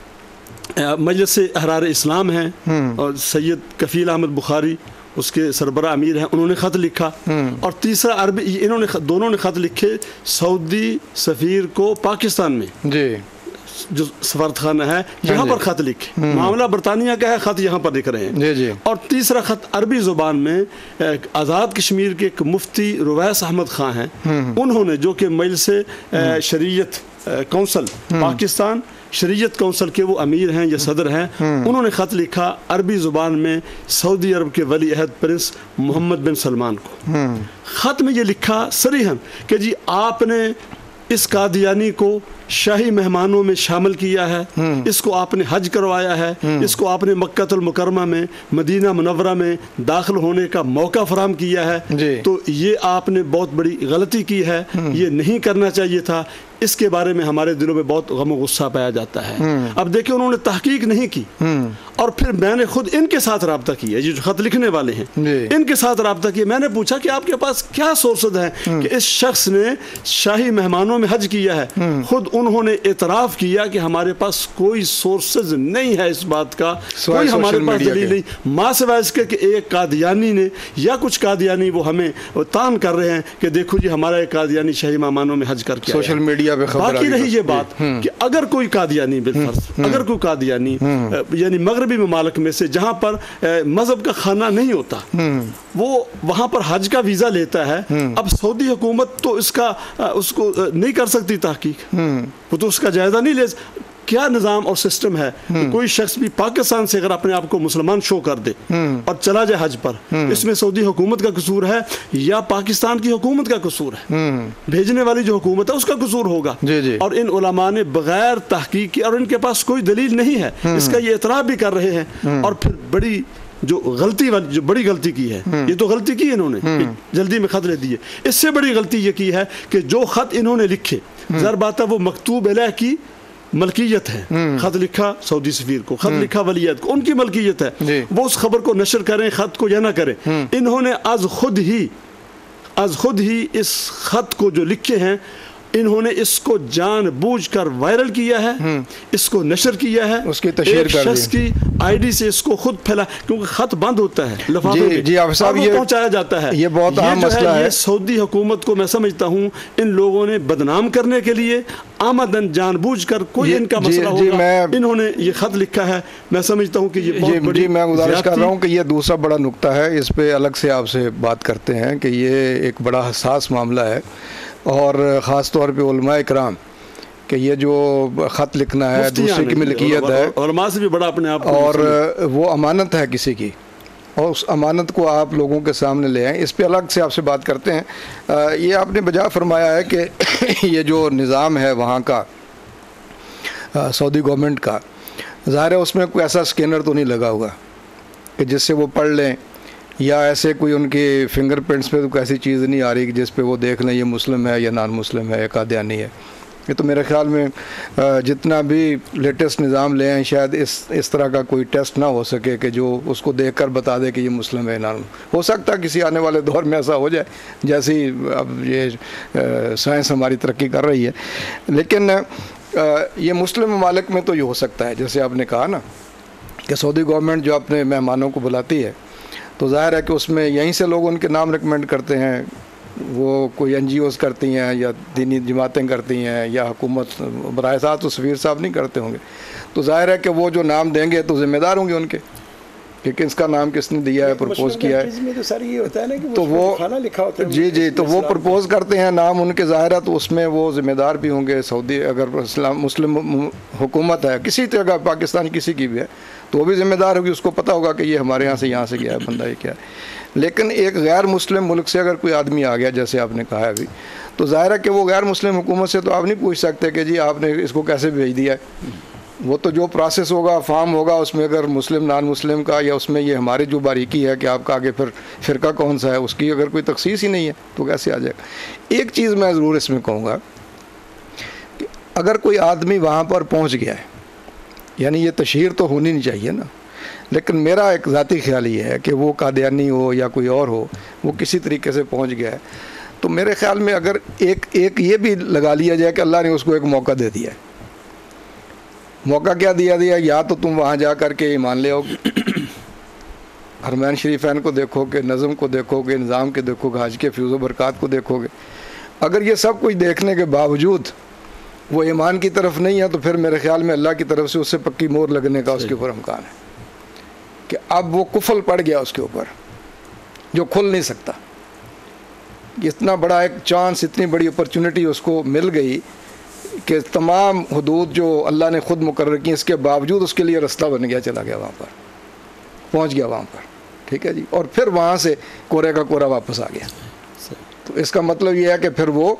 مجلس احرار اسلام ہیں اور سید کفیل احمد بخاری اس کے سربراہ امیر ہیں، انہوں نے خط لکھا، اور تیسرا عربی، انہوں نے دونوں نے خط لکھے سعودی سفیر کو پاکستان میں، جی جو سفارت خانہ ہے یہاں پر خط لکھے۔ معاملہ برطانیہ کا ہے، خط یہاں پر لکھ رہے ہیں۔ جی جی اور تیسرا خط عربی زبان میں آزاد کشمیر کے ایک مفتی رویس احمد خان ہیں، انہوں نے، جو کہ مجلس شریعت کونسل پاکستان شریعت کونسل کے وہ امیر ہیں یا صدر ہیں، انہوں نے خط لکھا عربی زبان میں سعودی عرب کے ولی عہد پرنس محمد بن سلمان کو۔ خط میں یہ لکھا صریحاً کہ جی آپ نے اس قادیانی کو شاہی مہمانوں میں شامل کیا ہے، اس کو آپ نے حج کروایا ہے، اس کو آپ نے مکہ المکرمہ میں مدینہ منورہ میں داخل ہونے کا موقع فراہم کیا ہے، تو یہ آپ نے بہت بڑی غلطی کی ہے، یہ نہیں کرنا چاہیے تھا۔ اس کے بارے میں ہمارے دلوں میں بہت غم و غصہ پایا جاتا ہے۔ اب دیکھیں انہوں نے تحقیق نہیں کی، اور پھر میں نے خود ان کے ساتھ رابطہ کیا، یہ جو خط لکھنے والے ہیں ان کے ساتھ رابطہ کیا۔ میں نے پوچھا کہ آپ کے پاس کیا سورسز ہیں کہ اس شخص نے شاہی مہمانوں میں حج کیا ہے؟ خود انہوں نے اعتراف کیا کہ ہمارے پاس کوئی سورسز نہیں ہے اس بات کا، کوئی ہمارے پاس دلیل نہیں، ماں سوائے اس کے کہ ایک قادیانی نے یا کچھ قادیانی وہ ہمیں تان کر رہے ہیں کہ دیکھو جی ہمارا ایک قادیانی شاہی مہمانوں میں حج کر کے سوشل میڈیا پہ خبر۔ باقی رہی یہ بات کہ اگر کوئی قادیانی بالفرض اگر کوئی قادیانی یعنی مغربی ممالک میں سے جہاں پر مذہب کا خانہ نہیں ہوتا، وہ وہاں پر حج کا ویزا لیتا ہے، اب سعودی حکومت تو اس کا اس کو نہیں کر سکتی تحقیق، وہ تو اس کا جائزہ نہیں لے۔ کیا نظام اور سسٹم ہے کہ کوئی شخص بھی پاکستان سے اگر اپنے آپ کو مسلمان شو کر دے اور چلا جائے حج پر، اس میں سعودی حکومت کا قصور ہے یا پاکستان کی حکومت کا قصور ہے؟ بھیجنے والی جو حکومت ہے اس کا قصور ہوگا۔ اور ان علماء نے بغیر تحقیق کی، اور ان کے پاس کوئی دلیل نہیں ہے، اس کا یہ اعتراف بھی کر رہے ہیں، اور پھر بڑی جو غلطی والی جو بڑی غلطی کی ہے، یہ تو غلطی کی انہوں نے جلدی میں خط لے دیے، اس سے بڑی غلطی یہ کی ہے کہ جو خط انہوں نے لکھے، ظاہر بات ہے وہ مکتوب علیہ کی ملکیت ہے، خط لکھا سعودی سفیر کو، خط لکھا ولی عہد کو، ان کی ملکیت ہے، وہ اس خبر کو نشر کریں خط کو یا نہ کریں۔ انہوں نے از خود ہی از خود ہی اس خط کو جو لکھے ہیں، انہوں نے اس کو جان بوجھ کر وائرل کیا ہے، اس کو نشر کیا ہے، اس کی تشہیر کر دی، ایک شخص کی آئی ڈی سے اس کو خود پھیلا، کیونکہ خط بند ہوتا ہے لفافے میں، جی آپ صاحب یہ پہنچایا جاتا ہے۔ یہ بہت اہم مسئلہ ہے۔ یہ سعودی حکومت کو میں سمجھتا ہوں ان لوگوں نے بدنام کرنے کے لیے آمدن جان بوجھ کر کوئی ان کا مسئلہ ہوگا، انہوں نے یہ خط لکھا ہے۔ میں سمجھتا ہوں کہ یہ بہت بڑی، جی میں گزارش کر رہا ہوں کہ یہ دوسرا بڑا نقطہ ہے، اس پہ الگ سے آپ سے بات کرتے ہیں کہ یہ ایک بڑا حساس معاملہ ہے، اور خاص طور پہ علماء اکرام کہ یہ جو خط لکھنا ہے دوسرے کی ملکیت ہے، علماء سے بھی بڑا اپنے آپ، اور وہ امانت ہے کسی کی، اور اس امانت کو آپ لوگوں کے سامنے لے آئیں، اس پہ الگ سے آپ سے بات کرتے ہیں۔ یہ آپ نے بجا فرمایا ہے کہ یہ جو نظام ہے وہاں کا سعودی گورنمنٹ کا، ظاہر ہے اس میں کوئی ایسا سکینر تو نہیں لگا ہوگا کہ جس سے وہ پڑھ لیں، یا ایسے کوئی ان کے فنگر پرنٹس پہ تو ایسی چیز نہیں آ رہی کہ جس پہ وہ دیکھ لیں یہ مسلم ہے یا نان مسلم ہے یا قادیانی ہے۔ یہ تو میرے خیال میں جتنا بھی لیٹسٹ نظام لے آئیں شاید اس اس طرح کا کوئی ٹیسٹ نہ ہو سکے کہ جو اس کو دیکھ کر بتا دے کہ یہ مسلم ہے نان۔ ہو سکتا ہے کسی آنے والے دور میں ایسا ہو جائے، جیسی اب یہ سائنس ہماری ترقی کر رہی ہے، لیکن یہ مسلم ممالک میں تو یہ ہو سکتا ہے، جیسے آپ نے کہا نا کہ سعودی گورنمنٹ جو اپنے مہمانوں کو بلاتی ہے تو ظاہر ہے کہ اس میں یہیں سے لوگ ان کے نام ریکمینڈ کرتے ہیں، وہ کوئی این جی اوز کرتی ہیں یا دینی جماعتیں کرتی ہیں یا حکومت براہ راست تو سفیر صاحب نہیں کرتے ہوں گے، تو ظاہر ہے کہ وہ جو نام دیں گے تو ذمہ دار ہوں گے ان کے کہ کس کا نام کس نے دیا ہے، پرپوز کیا ہے، تو وہ جی جی تو وہ پرپوز کرتے ہیں نام ان کے، ظاہر ہے تو اس میں وہ ذمہ دار بھی ہوں گے۔ سعودی اگر اسلام مسلم حکومت ہے کسی جگہ پاکستان کسی کی بھی ہے تو وہ بھی ذمہ دار ہوگی، اس کو پتہ ہوگا کہ یہ ہمارے یہاں سے یہاں سے گیا ہے بندہ، یہ کیا ہے۔ لیکن ایک غیر مسلم ملک سے اگر کوئی آدمی آ گیا جیسے آپ نے کہا ہے ابھی، تو ظاہر ہے کہ وہ غیر مسلم حکومت سے تو آپ نہیں پوچھ سکتے کہ جی آپ نے اس کو کیسے بھیج دیا ہے، وہ تو جو پروسیس ہوگا فارم ہوگا اس میں اگر مسلم نان مسلم کا یا اس میں یہ ہماری جو باریکی ہے کہ آپ کا آگے پھر فرقہ کون سا ہے اس کی اگر کوئی تخصیص ہی نہیں ہے تو کیسے آ جائے گا۔ ایک چیز میں ضرور اس میں کہوں گا کہ اگر کوئی آدمی وہاں پر پہنچ گیا ہے، یعنی یہ تشہیر تو ہونی نہیں چاہیے نا، لیکن میرا ایک ذاتی خیال یہ ہے کہ وہ قادیانی ہو یا کوئی اور ہو، وہ کسی طریقے سے پہنچ گیا ہے تو میرے خیال میں اگر ایک ایک یہ بھی لگا لیا جائے کہ اللہ نے اس کو ایک موقع دے دیا ہے۔ موقع کیا دیا دیا یا تو تم وہاں جا کر کے ایمان لے آؤ گے، حرمین شریفین کو دیکھو گے، نظم کو دیکھو گے، نظام کے دیکھو گے، حج کے فیض و برکات کو دیکھو گے۔ اگر یہ سب کچھ دیکھنے کے باوجود وہ ایمان کی طرف نہیں ہے تو پھر میرے خیال میں اللہ کی طرف سے اس سے پکی مور لگنے کا اس کے اوپر امکان ہے کہ اب وہ کفل پڑ گیا اس کے اوپر جو کھل نہیں سکتا۔ اتنا بڑا ایک چانس، اتنی بڑی اپرچونٹی اس کو مل گئی کہ تمام حدود جو اللہ نے خود مقرر کی اس کے باوجود اس کے لیے رستہ بن گیا, چلا گیا وہاں پر, پہنچ گیا وہاں پر, ٹھیک ہے جی, اور پھر وہاں سے کورے کا کورا واپس آ گیا. تو اس کا مطلب یہ ہے کہ پھر وہ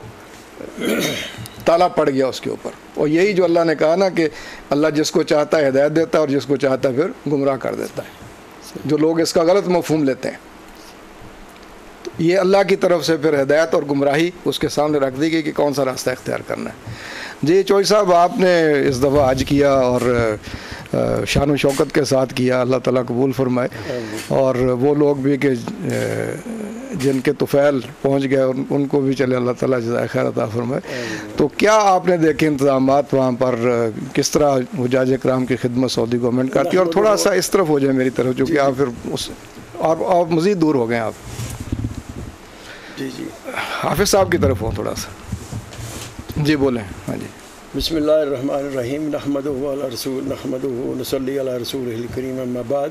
تالا پڑ گیا اس کے اوپر. اور یہی جو اللہ نے کہا نا کہ اللہ جس کو چاہتا ہے ہدایت دیتا ہے اور جس کو چاہتا ہے پھر گمراہ کر دیتا ہے. جو لوگ اس کا غلط مفہوم لیتے ہیں, تو یہ اللہ کی طرف سے پھر ہدایت اور گمراہی اس کے سامنے رکھ دی گئی کہ کون سا راستہ اختیار کرنا ہے. جی چوئی صاحب, آپ نے اس دفعہ حج کیا اور شان و شوکت کے ساتھ کیا, اللہ تعالیٰ قبول فرمائے. اور وہ لوگ بھی کہ جن کے طفیل پہنچ گئے ان کو بھی چلے اللہ تعالیٰ جزائے خیر عطا فرمائے. تو کیا آپ نے دیکھے انتظامات وہاں پر, کس طرح حجاج اکرام کی خدمت سعودی گورنمنٹ کرتی ہے؟ اور تھوڑا سا اس طرف ہو جائے میری طرف, جو کہ آپ پھر اس آپ آپ مزید دور ہو گئے آپ. جی جی حافظ صاحب کی طرف ہوں تھوڑا سا. جی بولیں. ہاں جی. بسم اللہ الرحمن الرحیم. نحمدہ علی رسول نحمدہ نصلی علی رسول الکریم. اما بعد,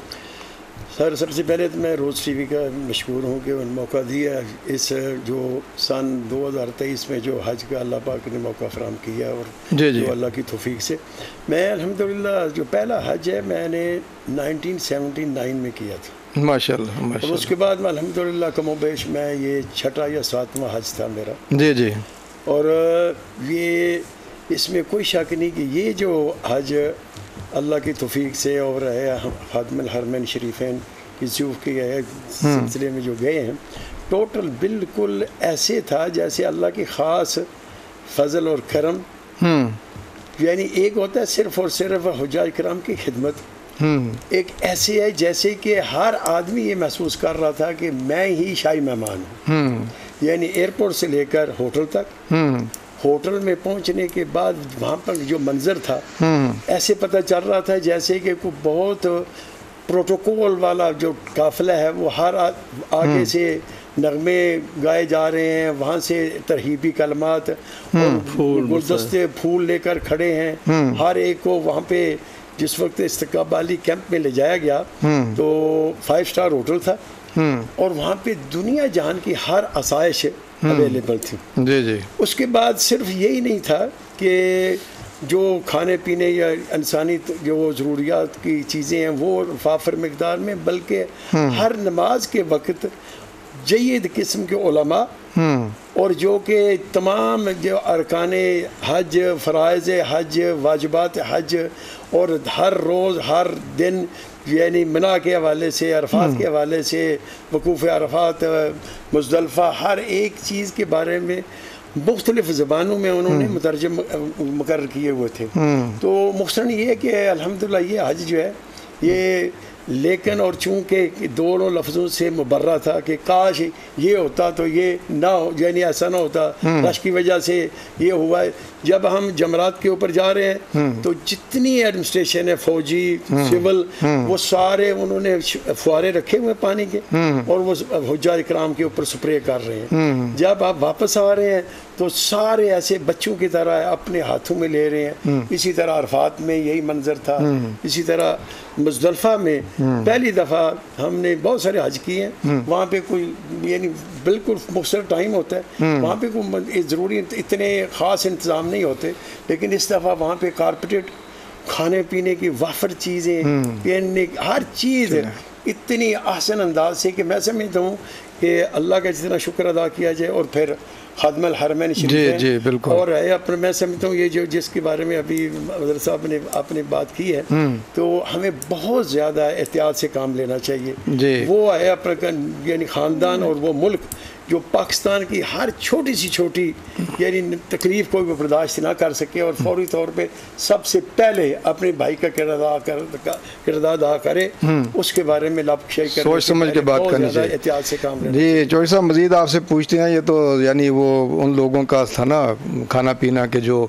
سر سب سے پہلے تو میں روز ٹی وی کا مشکور ہوں کہ ان موقع دیا اس جو سن دو ہزار تیئیس میں جو حج کا اللہ پاک نے موقع فراہم کیا, اور جی جی جو اللہ کی توفیق سے میں الحمدللہ جو پہلا حج ہے میں نے نائنٹین سیونٹی نائن میں کیا تھا. ماشاء اللہ ماشاء اور اس کے بعد میں الحمدللہ کم و بیش میں یہ چھٹا یا ساتواں حج تھا میرا. جی جی. اور یہ اس میں کوئی شک نہیں کہ یہ جو حج اللہ کی توفیق سے اور ہے خادم الحرمین شریفین کی ضیوف کے سلسلے میں جو گئے ہیں, ٹوٹل بالکل ایسے تھا جیسے اللہ کی خاص فضل اور کرم. یعنی ایک ہوتا ہے صرف اور صرف حجاج کرام کی خدمت, ایک ایسے ہے جیسے کہ ہر آدمی یہ محسوس کر رہا تھا کہ میں ہی شاہی مہمان ہوں. یعنی ایئرپورٹ سے لے کر ہوٹل تک, ہوٹل میں پہنچنے کے بعد وہاں پر جو منظر تھا ایسے پتہ چل رہا تھا جیسے کہ کوئی بہت پروٹوکول والا جو قافلہ ہے وہ ہر آگے سے نغمے گائے جا رہے ہیں, وہاں سے ترہیبی کلمات اور گلدستے پھول لے کر کھڑے ہیں. ہر ایک کو وہاں پہ جس وقت استقبالی کیمپ میں لے جایا گیا تو فائیو سٹار ہوٹل تھا, اور وہاں پہ دنیا جہان کی ہر آسائش اویلیبل تھی. جی جی. اس کے بعد صرف یہی نہیں تھا کہ جو کھانے پینے یا انسانی جو ضروریات کی چیزیں ہیں وہ وافر مقدار میں, بلکہ ہر نماز کے وقت جید قسم کے علماء اور جو کہ تمام جو ارکان حج, فرائض حج, واجبات حج, اور ہر روز ہر دن یعنی منا کے حوالے سے, عرفات کے حوالے سے, وقوف عرفات, مزدلفہ, ہر ایک چیز کے بارے میں مختلف زبانوں میں انہوں نے مترجم مقرر کیے ہوئے تھے. تو مختصراً یہ ہے کہ الحمدللہ یہ حج جو ہے یہ لیکن اور چونکہ دونوں لفظوں سے مبرہ تھا کہ کاش یہ ہوتا تو یہ نہ ہو, یعنی ایسا نہ ہوتا, رش کی وجہ سے یہ ہوا ہے. جب ہم جمرات کے اوپر جا رہے ہیں تو جتنی ایڈمنسٹریشن ہے, فوجی, سول, وہ سارے انہوں نے فوارے رکھے ہوئے پانی کے اور وہ حجاج کرام کے اوپر سپرے کر رہے ہیں. جب آپ واپس آ رہے ہیں تو سارے ایسے بچوں کی طرح اپنے ہاتھوں میں لے رہے ہیں. اسی طرح عرفات میں یہی منظر تھا. اسی طرح مزدلفہ میں پہلی دفعہ ہم نے بہت سارے حج کیے ہیں, وہاں پہ کوئی یعنی بالکل مختصر ٹائم ہوتا ہے, وہاں پہ کوئی ضروری اتنے خاص انتظام نہیں ہوتے, لیکن اس دفعہ وہاں پہ کارپیٹڈ کھانے پینے کی وافر چیزیں, پہننے ہر چیز اتنی احسن انداز سے کہ میں سمجھتا ہوں کہ اللہ کا جتنا شکر ادا کیا جائے. اور پھر خادم الحرمین شریف جی بالکل, اور ہے اپنے میں سمجھتا ہوں یہ جو جس کے بارے میں ابھی حضرت صاحب نے آپ نے بات کی ہے تو ہمیں بہت زیادہ احتیاط سے کام لینا چاہیے. وہ ہے اپنا یعنی خاندان اور وہ ملک جو پاکستان کی ہر چھوٹی سی چھوٹی یعنی تکلیف کوئی بھی برداشت نہ کر سکے, اور فوری طور پہ سب سے پہلے اپنے بھائی کا کردار کردار ادا کرے, اس کے بارے میں لب شئی کرنے سوچ سمجھ کے بات کرنی چاہیے, احتیاط سے کام لینا. جی چوہدری صاحب مزید آپ سے پوچھتے ہیں, یہ تو یعنی وہ ان لوگوں کا تھا نا کھانا پینا کے جو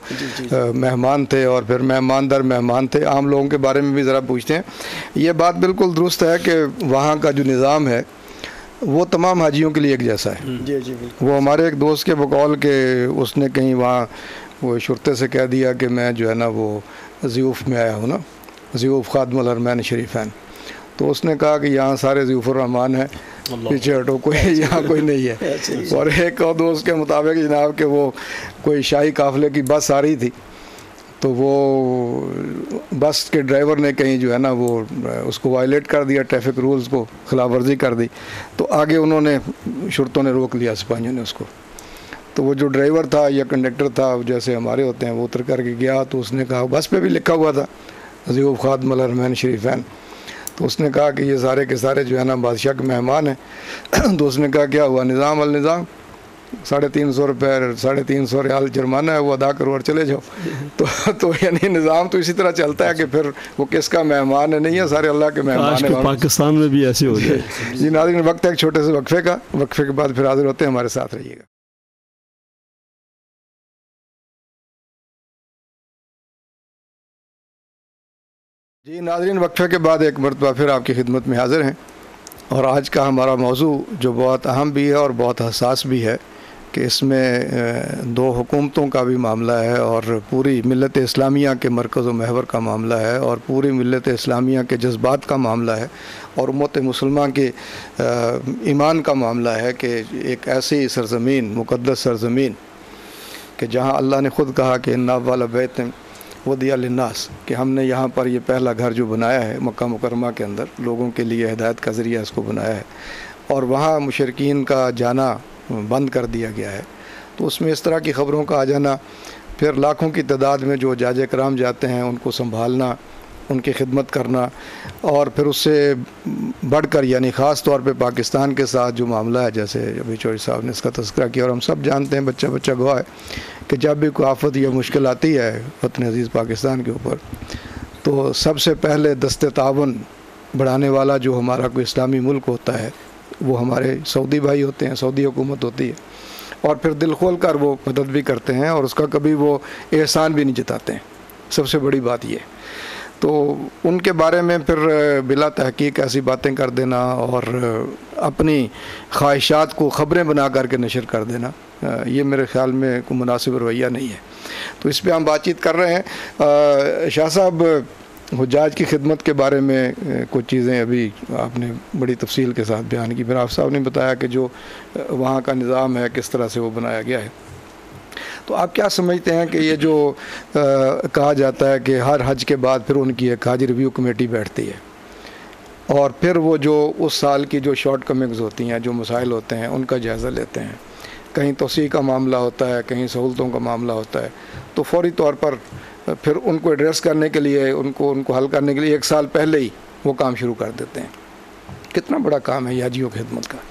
مہمان تھے اور پھر مہمان در مہمان تھے, عام لوگوں کے بارے میں بھی ذرا پوچھتے ہیں. یہ بات بالکل درست ہے کہ وہاں کا جو نظام ہے وہ تمام حاجیوں کے لیے ایک جیسا ہے. جی جی وہ ہمارے ایک دوست کے بقول کہ اس نے کہیں وہاں وہ شرطے سے کہہ دیا کہ میں جو ہے نا وہ ضیوف میں آیا ہوں نا, ضیوف خادم الحرمین شریفین, تو اس نے کہا کہ یہاں سارے ضیوف الرحمان ہیں، پیچھے ہٹو، کوئی یہاں کوئی نہیں ہے۔ اور ایک اور دوست کے مطابق جناب کہ وہ کوئی شاہی قافلے کی بس آ رہی تھی، تو وہ بس کے ڈرائیور نے کہیں جو ہے نا وہ اس کو وائلیٹ کر دیا، ٹریفک رولز کو خلاف ورزی کر دی، تو آگے انہوں نے شرطوں نے روک لیا، سپاہیوں نے اس کو۔ تو وہ جو ڈرائیور تھا یا کنڈکٹر تھا جیسے ہمارے ہوتے ہیں، وہ اتر کر کے گیا، تو اس نے کہا، بس پہ بھی لکھا ہوا تھا ضیوف خادم الحرمین شریفین، تو اس نے کہا کہ یہ سارے کے سارے جو ہے نا بادشاہ کے مہمان ہیں۔ تو اس نے کہا کیا ہوا؟ نظام النظام، ساڑھے تین سو روپے ساڑھے تین سو ریال جرمانہ ہے، وہ ادا کرو اور چلے جاؤ۔ تو تو یعنی نظام تو اسی طرح چلتا ہے کہ پھر وہ کس کا مہمان ہے، نہیں ہے، سارے اللہ کے مہمان ہیں۔ پاکستان میں بھی ایسے ہو جائے۔ جی ناظرین، وقت ہے ایک چھوٹے سے وقفے کا، وقفے کے بعد پھر حاضر ہوتے ہیں، ہمارے ساتھ رہیے گا۔ جی ناظرین، وقفے کے بعد ایک مرتبہ پھر آپ کی خدمت میں حاضر ہیں، اور آج کا ہمارا موضوع جو بہت اہم بھی ہے اور بہت حساس بھی ہے کہ اس میں دو حکومتوں کا بھی معاملہ ہے، اور پوری ملت اسلامیہ کے مرکز و محور کا معاملہ ہے، اور پوری ملت اسلامیہ کے جذبات کا معاملہ ہے، اور امت مسلمہ کے ایمان کا معاملہ ہے کہ ایک ایسی سرزمین، مقدس سرزمین، کہ جہاں اللہ نے خود کہا کہ ان اول بیت ودیع للناس، کہ ہم نے یہاں پر یہ پہلا گھر جو بنایا ہے مکہ مکرمہ کے اندر، لوگوں کے لیے ہدایت کا ذریعہ اس کو بنایا ہے، اور وہاں مشرکین کا جانا بند کر دیا گیا ہے۔ تو اس میں اس طرح کی خبروں کا آ جانا، پھر لاکھوں کی تعداد میں جو حجاج کرام جاتے ہیں ان کو سنبھالنا، ان کی خدمت کرنا، اور پھر اس سے بڑھ کر یعنی خاص طور پہ پاکستان کے ساتھ جو معاملہ ہے، جیسے ابھی چوہدری صاحب نے اس کا تذکرہ کیا، اور ہم سب جانتے ہیں، بچہ بچہ گواہ ہے کہ جب بھی کوئی آفت یا مشکل آتی ہے وطن عزیز پاکستان کے اوپر، تو سب سے پہلے دست تعاون بڑھانے والا جو ہمارا کوئی اسلامی ملک ہوتا ہے وہ ہمارے سعودی بھائی ہوتے ہیں، سعودی حکومت ہوتی ہے، اور پھر دل کھول کر وہ مدد بھی کرتے ہیں، اور اس کا کبھی وہ احسان بھی نہیں جتاتے ہیں۔ سب سے بڑی بات یہ، تو ان کے بارے میں پھر بلا تحقیق ایسی باتیں کر دینا اور اپنی خواہشات کو خبریں بنا کر کے نشر کر دینا، یہ میرے خیال میں کوئی مناسب رویہ نہیں ہے۔ تو اس پہ ہم بات چیت کر رہے ہیں۔ شاہ صاحب، حجاج کی خدمت کے بارے میں کچھ چیزیں ابھی آپ نے بڑی تفصیل کے ساتھ بیان کی، پھر آپ صاحب نے بتایا کہ جو وہاں کا نظام ہے کس طرح سے وہ بنایا گیا ہے، تو آپ کیا سمجھتے ہیں کہ یہ جو کہا جاتا ہے کہ ہر حج کے بعد پھر ان کی ایک حج ریویو کمیٹی بیٹھتی ہے، اور پھر وہ جو اس سال کی جو شارٹ کمنگز ہوتی ہیں، جو مسائل ہوتے ہیں، ان کا جائزہ لیتے ہیں، کہیں توسیع کا معاملہ ہوتا ہے، کہیں سہولتوں کا معاملہ ہوتا ہے، تو فوری طور پر پھر ان کو ایڈریس کرنے کے لیے، ان کو ان کو حل کرنے کے لیے ایک سال پہلے ہی وہ کام شروع کر دیتے ہیں۔ کتنا بڑا کام ہے یہ حاجیوں کی خدمت کا؟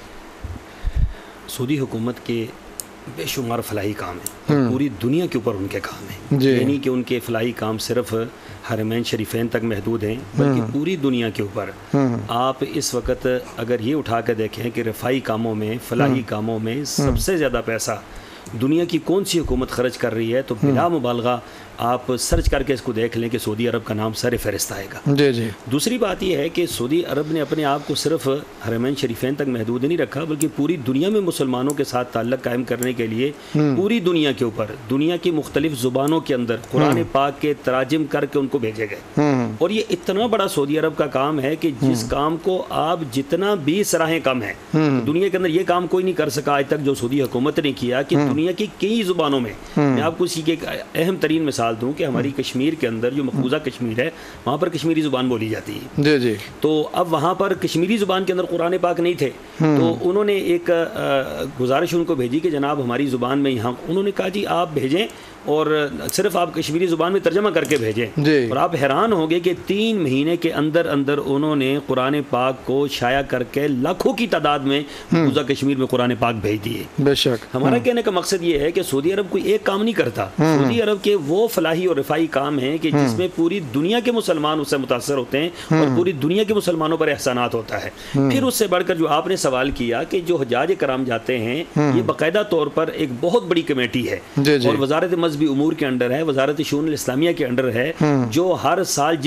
سعودی حکومت کے بے شمار فلاحی کام ہیں، پوری دنیا کے اوپر ان کے کام ہیں، یعنی کہ ان کے فلاحی کام صرف حرمین شریفین تک محدود ہیں، بلکہ پوری دنیا کے اوپر آپ اس وقت اگر یہ اٹھا کے دیکھیں کہ رفاہی کاموں میں، فلاحی کاموں میں سب سے زیادہ پیسہ دنیا کی کون سی حکومت خرچ کر رہی ہے، تو بلا مبالغہ آپ سرچ کر کے اس کو دیکھ لیں کہ سعودی عرب کا نام سر فہرست آئے گا۔ جی جی۔ دوسری بات یہ ہے کہ سعودی عرب نے اپنے آپ کو صرف حرمین شریفین تک محدود نہیں رکھا، بلکہ پوری دنیا میں مسلمانوں کے ساتھ تعلق قائم کرنے کے لیے پوری دنیا کے اوپر، دنیا کی مختلف زبانوں کے اندر قرآن پاک کے تراجم کر کے ان کو بھیجے گئے، اور یہ اتنا بڑا سعودی عرب کا کام ہے کہ جس کام کو آپ جتنا بھی سراہیں کم ہے، دنیا کے اندر یہ کام کوئی نہیں کر سکا آج تک جو سعودی حکومت نے کیا، کہ دنیا کی کئی زبانوں میں، میں آپ کو اسی کی ایک اہم ترین مثال دوں کہ ہماری کشمیر کے اندر جو مقبوضہ کشمیر ہے، وہاں پر کشمیری زبان بولی جاتی ہے، جی جی، تو اب وہاں پر کشمیری زبان کے اندر قرآن پاک نہیں تھے، تو انہوں نے ایک گزارش ان کو بھیجی کہ جناب ہماری زبان میں یہاں، انہوں نے کہا جی آپ بھیجیں اور صرف آپ کشمیری زبان میں ترجمہ کر کے بھیجیں، اور آپ حیران ہوں گے کہ تین مہینے کے اندر اندر انہوں نے قرآن پاک کو شائع کر کے لاکھوں کی تعداد میں مقبوضہ کشمیر میں قرآن پاک بھیج دیے۔ بے شک ہمارا کہنے کا مقصد یہ ہے کہ سعودی عرب کوئی ایک کام نہیں کرتا، سعودی عرب کے وہ فلاحی اور رفاہی کام ہیں کہ جس میں پوری دنیا کے مسلمان اس سے متاثر ہوتے ہیں، اور پوری دنیا کے مسلمانوں پر احسانات ہوتا ہے۔ پھر اس سے بڑھ کر جو آپ نے سوال کیا کہ جو حجاج کرام جاتے ہیں، یہ باقاعدہ طور پر ایک بہت بڑی کمیٹی ہے، اور وزارت مذہبی امور کے انڈر ہے، وزارت شؤون الاسلامیہ کے انڈر ہے، جو ہر سال جس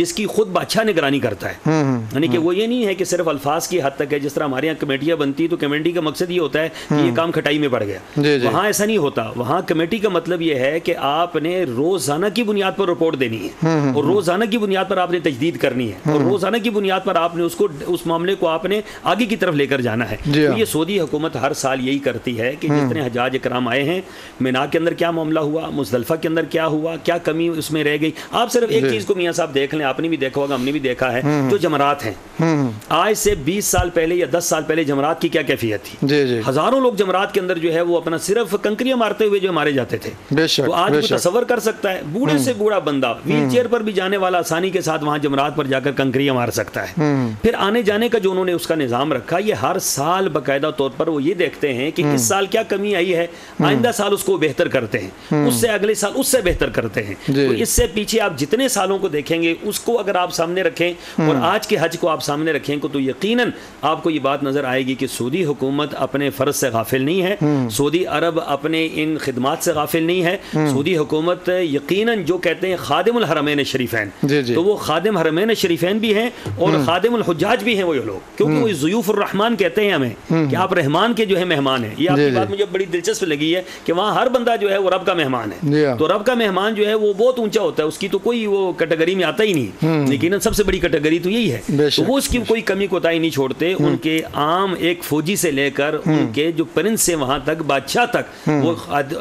جس کی خود بادشاہ نگرانی کرتا ہے. یعنی کہ وہ یہ نہیں ہے کہ صرف الفاظ کی حد تک ہے. جس طرح ہمارے یہاں کمیٹیاں بنتی تو کمیٹی کا مقصد یہ ہوتا ہے کہ یہ کام کھٹائی میں پڑ گیا. وہاں ایسا نہیں ہوتا. وہاں کمیٹی کا مطلب یہ ہے کہ آپ نے روزانہ کی بنیاد پر رپورٹ دینی ہے اور روزانہ کی بنیاد پر آپ نے تجدید کرنی ہے اور روزانہ کی بنیاد پر آپ نے اس کو اس معاملے کو آپ نے آگے کی طرف لے کر جانا ہے. تو یہ سعودی حکومت ہر سال یہی کرتی ہے کہ جتنے حجاج اکرام آئے ہیں, مینا کے اندر کیا معاملہ ہوا, مزدلفہ کے اندر کیا ہوا, کیا کمی اس میں رہ گئی. آپ صرف ایک چیز کو میاں صاحب دیکھ لیں, آپ نے بھی دیکھا ہوگا, ہم نے بھی دیکھا ہے, جو جمرات ہیں آج سے بیس سال پہلے یا دس سال پہلے جمرات کی کیا کیفیت تھی. ہزاروں لوگ جمرات کے اندر جو ہے وہ اپنا صرف کنکریاں مارتے ہوئے جو مارے جاتے تھے. تو آج وہ تصور کر سکتا ہے, بوڑھے سے بوڑھا بندہ ویل چیئر پر بھی جانے والا آسانی کے ساتھ وہاں جمرات پر جا کر کنکریاں مار سکتا ہے. پھر آنے جانے کا جو انہوں نے اس کا نظام رکھا, یہ ہر سال باقاعدہ طور پر وہ یہ دیکھتے ہیں کہ اس سال کیا کمی آئی ہے, آئندہ سال اس کو بہتر کرتے ہیں, اس سے اگلے سال اس سے بہتر کرتے ہیں. تو اس سے پیچھے آپ جتنے سالوں کو دیکھیں گے اس کو اگر آپ سامنے رکھیں اور آج کے حج کو آپ سامنے رکھیں تو یقیناً آپ کو یہ بات نظر آئے گی کہ سعودی حکومت اپنے فرض سے غافل نہیں ہے, سعودی عرب اپنے ان خدمات سے غافل نہیں ہے. سعودی حکومت یقیناً جو کہتے ہیں خادم الحرمین شریفین, تو وہ خادم حرمین شریفین بھی ہیں اور خادم الحجاج بھی ہیں وہ لوگ, کیونکہ وہ ضیوف الرحمان کہتے ہیں ہمیں کہ آپ رحمان کے جو ہے مہمان ہیں. یہ آپ کی بات مجھے بڑی دلچسپ لگی ہے کہ وہاں ہر بندہ جو ہے وہ رب کا مہمان ہے. تو رب کا مہمان جو ہے وہ بہت اونچا ہوتا ہے, اس کی تو کوئی وہ کیٹیگری میں آتا ہی نہیں, لیکن سب سے بڑی کیٹیگری تو یہی ہے. تو وہ اس کی کوئی کمی کوتاہی نہیں چھوڑتے. ان کے عام ایک فوجی سے لے کر ان کے جو پرنس سے وہاں تک بادشاہ تک وہ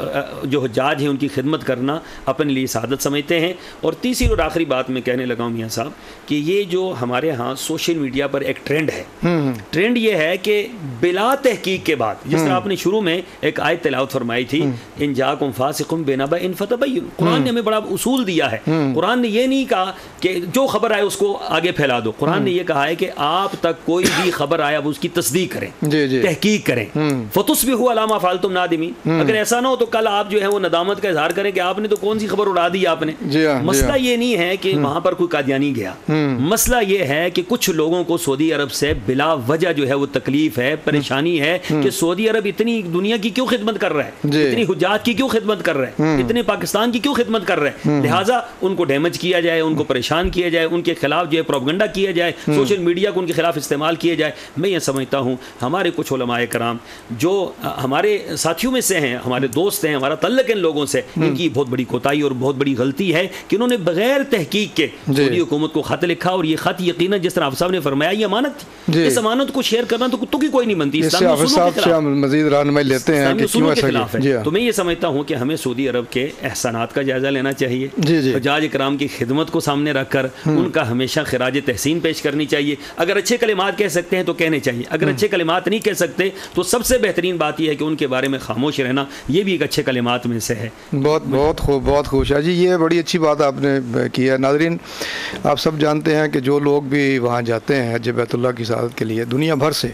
جو حجاج ہیں ان کی خدمت کرنا اپنے لیے سعادت سمجھتے ہیں. اور تیسری اور آخری بات میں کہنے لگا ہوں میاں صاحب کہ یہ جو ہمارے ہاں سوشل میڈیا پر ایک ٹرینڈ ہے, ٹرینڈ یہ ہے کہ بلا تحقیق کے بعد, جس طرح آپ نے شروع میں ایک آیت تلاوت فرمائی تھی, ان جاکم فاسقم بنبأ فتبینوا, قرآن نے ہمیں بڑا اصول دیا ہے. قرآن نے یہ نہیں کہا کہ جو خبر آئے اس کو آگے پھیلا دو, قرآن نے یہ کہا ہے کہ آپ تک کوئی بھی خبر آیا وہ اس کی تصدیق کریں, تحقیق کریں. فتصبحوا علی ما فعلتم نادمین, اگر ایسا نہ ہو تو کل آپ جو ہے وہ ندامت کا اظہار کریں کہ آپ نے تو کون سی خبر اڑا دی آپ نے. مسئلہ یہ نہیں ہے کہ وہاں پر کوئی قادیانی گیا, مسئلہ یہ ہے کہ کچھ لوگوں کو سعودی عرب سے بلا وجہ جو ہے وہ تکلیف ہے, پریشانی ہے کہ سعودی عرب اتنی دنیا کی کیوں خدمت کر رہا ہے, اتنی حجاج کی کیوں خدمت کر رہا ہے, اتنے پاکستان کی کیوں خدمت کر رہا ہے. لہٰذا ان کو ڈیمیج کیا جائے, ان کو پریشان کیا جائے, ان کے خلاف جو ہے پروپیگنڈا کیا جائے, سوشل میڈیا کو ان کے خلاف استعمال کیا جائے. میں یہ سمجھتا ہوں ہمارے کچھ علماء کرام جو ہمارے ساتھیوں میں سے ہیں, ہمارے دوست ہیں, ہمارا تعلق ان لوگوں سے, ان کی بہت بڑی کوتاہی اور بہت بڑی غلطی ہے کہ انہوں نے بغیر تحقیق کے سعودی حکومت کو خط لکھا. اور یہ خط یقیناً جس طرح آپ صاحب نے فرمایا یہ امانت تھی, اس امانت کو شیئر کرنا تو کتوں کی کوئی نہیں بنتی, اسلامی اصولوں کے خلاف, مزید رہنمائی لیتے ہیں کہ اصولوں کے خلاف ہے. تو میں یہ سمجھتا ہوں کہ ہمیں سعودی عرب کے احسانات کا جائزہ لینا چاہیے, حجاج اکرام کی خدمت کو سامنے رکھ کر ان کا ہمیشہ خراج تحسین پیش کرنی چاہیے. اگر اچھے کلمات کہہ سکتے ہیں تو کہنے چاہیے, اگر اچھے کلمات نہیں کہہ سکتے تو سب سے بہترین بات یہ ہے کہ ان کے بارے میں خاموش رہنا, یہ بھی ایک اچھے کلمات میں سے ہے. بہت بہت خوب, بہت خوش ہے جی, یہ بڑی اچھی بات آپ نے کی ہے. ناظرین آپ سب جانتے ہیں کہ جو لوگ بھی وہاں جاتے ہیں حج بیت اللہ کی سعادت کے لیے دنیا بھر سے,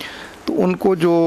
تو ان کو جو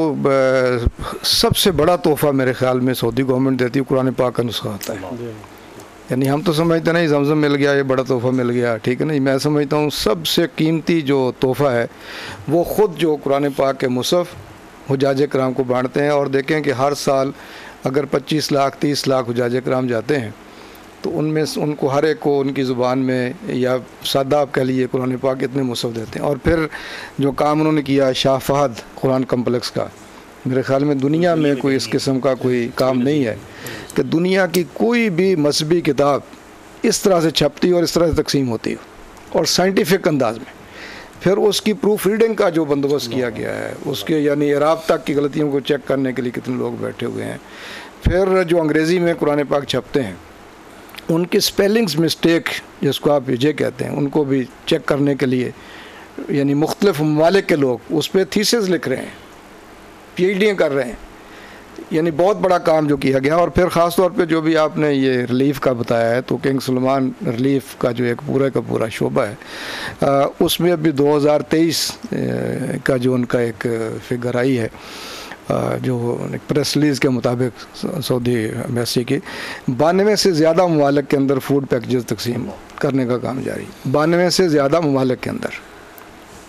سب سے بڑا تحفہ میرے خیال میں سعودی گورنمنٹ دیتی ہے قرآن پاک کا نسخہ ہوتا ہے. یعنی ہم تو سمجھتے نہیں زمزم مل گیا, یہ بڑا تحفہ مل گیا, ٹھیک ہے نا. میں سمجھتا ہوں سب سے قیمتی جو تحفہ ہے وہ خود جو قرآن پاک کے مصحف حجاج کرام کو بانٹتے ہیں. اور دیکھیں کہ ہر سال اگر پچیس لاکھ تیس لاکھ حجاج کرام جاتے ہیں تو ان میں ان کو ہر ایک کو ان کی زبان میں یا سادہ آپ کہہ لیجیے قرآن پاک اتنے مصحف دیتے ہیں. اور پھر جو کام انہوں نے کیا شاہ فہد قرآن کمپلیکس کا, میرے خیال میں دنیا میں کوئی اس قسم کا کوئی کام نہیں ہے کہ دنیا کی کوئی بھی مذہبی کتاب اس طرح سے چھپتی اور اس طرح سے تقسیم ہوتی ہو اور سائنٹیفک انداز میں. پھر اس کی پروف ریڈنگ کا جو بندوبست کیا گیا ہے, اس کے یعنی اعراب تک کی غلطیوں کو چیک کرنے کے لیے کتنے لوگ بیٹھے ہوئے ہیں. پھر جو انگریزی میں قرآن پاک چھپتے ہیں ان کی سپیلنگز مسٹیک جس کو آپ یہ کہتے ہیں ان کو بھی چیک کرنے کے لیے یعنی مختلف ممالک کے لوگ اس پہ تھیسز لکھ رہے ہیں, پی ایچ ڈیاں کر رہے ہیں. یعنی بہت بڑا کام جو کیا گیا. اور پھر خاص طور پہ جو بھی آپ نے یہ ریلیف کا بتایا ہے تو کنگ سلمان ریلیف کا جو ایک پورا کا پورا شعبہ ہے اس میں ابھی دو ہزار تیئیس کا جو ان کا ایک فگر آئی ہے جو پریس ریلیز کے مطابق سعودی ایمبیسی کی, بانوے سے زیادہ ممالک کے اندر فوڈ پیکیجز تقسیم کرنے کا کام جاری. بانوے سے زیادہ ممالک کے اندر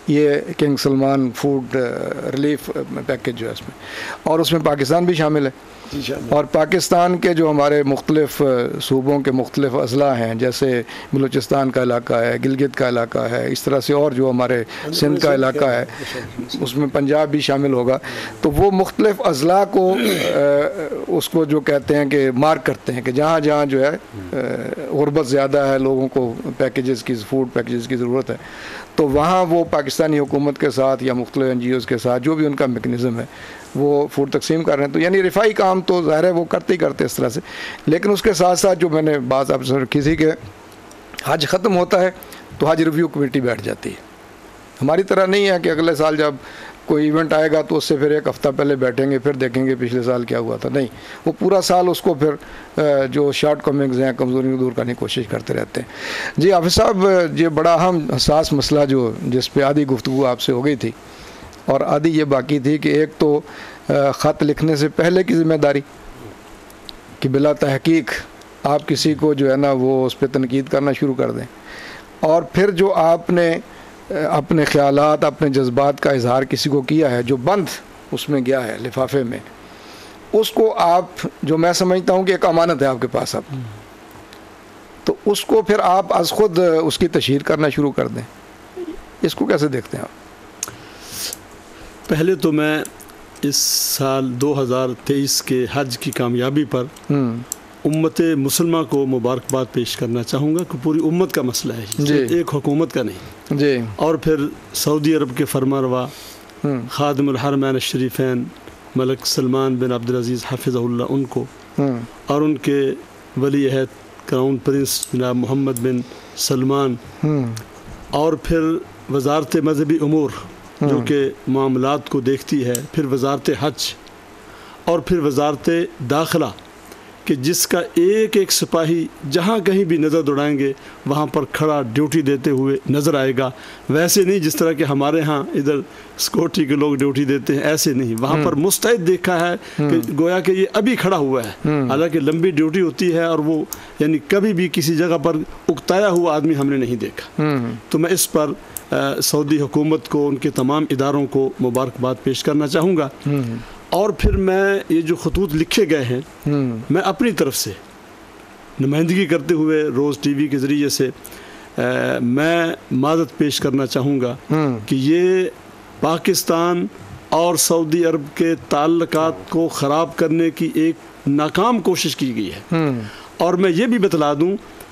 یہ King Salman food relief package جو ہے اس میں، اور اس میں پاکستان بھی شامل ہے، اور پاکستان کے جو ہمارے مختلف صوبوں کے مختلف اضلاع ہیں، جیسے بلوچستان کا علاقہ ہے، گلگت کا علاقہ ہے، اس طرح سے اور جو ہمارے سندھ کا علاقہ ہے، اس میں پنجاب بھی شامل ہوگا، تو وہ مختلف اضلاع کو اس کو جو کہتے ہیں کہ مارک کرتے ہیں کہ جہاں جہاں جو ہے غربت زیادہ ہے، لوگوں کو پیکیجز کی فوڈ پیکیجز کی ضرورت ہے، تو وہاں وہ پاکستانی حکومت کے ساتھ یا مختلف این جی اوز کے ساتھ جو بھی ان کا میکنزم ہے وہ فوڈ تقسیم کر رہے ہیں. تو یعنی رفائی کام تو ظاہر ہے وہ کرتے ہی کرتے اس طرح سے، لیکن اس کے ساتھ ساتھ جو میں نے بات آپ سے رکھی تھی کہ حج ختم ہوتا ہے تو حج ریویو کمیٹی بیٹھ جاتی ہے. ہماری طرح نہیں ہے کہ اگلے سال جب کوئی ایونٹ آئے گا تو اس سے پھر ایک ہفتہ پہلے بیٹھیں گے پھر دیکھیں گے پچھلے سال کیا ہوا تھا. نہیں، وہ پورا سال اس کو پھر جو شارٹ کمنگز ہیں، کمزوریوں کو دور کرنے کی کوشش کرتے رہتے ہیں. جی حافظ صاحب، یہ بڑا اہم حساس مسئلہ جو جس پہ آدھی گفتگو آپ سے ہو گئی تھی اور آدھی یہ باقی تھی کہ ایک تو خط لکھنے سے پہلے کی ذمہ داری کہ بلا تحقیق آپ کسی کو جو ہے نا وہ اس پہ تنقید کرنا شروع کر دیں، اور پھر جو آپ نے اپنے خیالات اپنے جذبات کا اظہار کسی کو کیا ہے جو بند اس میں گیا ہے لفافے میں، اس کو آپ جو میں سمجھتا ہوں کہ ایک امانت ہے آپ کے پاس اب، تو اس کو پھر آپ از خود اس کی تشہیر کرنا شروع کر دیں. اس کو کیسے دیکھتے ہیں آپ؟ پہلے تو میں اس سال دو ہزار تیئیس کے حج کی کامیابی پر امت مسلمہ کو مبارکباد پیش کرنا چاہوں گا کہ پوری امت کا مسئلہ ہے جی. ایک حکومت کا نہیں جی. اور پھر سعودی عرب کے فرمانروا خادم الحرمین الشریفین ملک سلمان بن عبدالعزیز حفظہ اللہ ان کو، اور ان کے ولی عہد کراؤن پرنس جناب محمد بن سلمان، اور پھر وزارت مذہبی امور جو کہ معاملات کو دیکھتی ہے، پھر وزارت حج، اور پھر وزارت داخلہ کہ جس کا ایک ایک سپاہی جہاں کہیں بھی نظر دوڑائیں گے وہاں پر کھڑا ڈیوٹی دیتے ہوئے نظر آئے گا. ویسے نہیں جس طرح کہ ہمارے ہاں ادھر سکیورٹی کے لوگ ڈیوٹی دیتے ہیں، ایسے نہیں، وہاں پر مستعد دیکھا ہے کہ گویا کہ یہ ابھی کھڑا ہوا ہے، حالانکہ لمبی ڈیوٹی ہوتی ہے، اور وہ یعنی کبھی بھی کسی جگہ پر اکتایا ہوا آدمی ہم نے نہیں دیکھا. تو میں اس پر سعودی حکومت کو، ان کے تمام اداروں کو مبارکباد پیش کرنا چاہوں گا. اور پھر میں یہ جو خطوط لکھے گئے ہیں میں اپنی طرف سے نمائندگی کرتے ہوئے روز ٹی وی کے ذریعے سے میں معذرت پیش کرنا چاہوں گا کہ یہ پاکستان اور سعودی عرب کے تعلقات کو خراب کرنے کی ایک ناکام کوشش کی گئی ہے. اور میں یہ بھی بتلا دوں،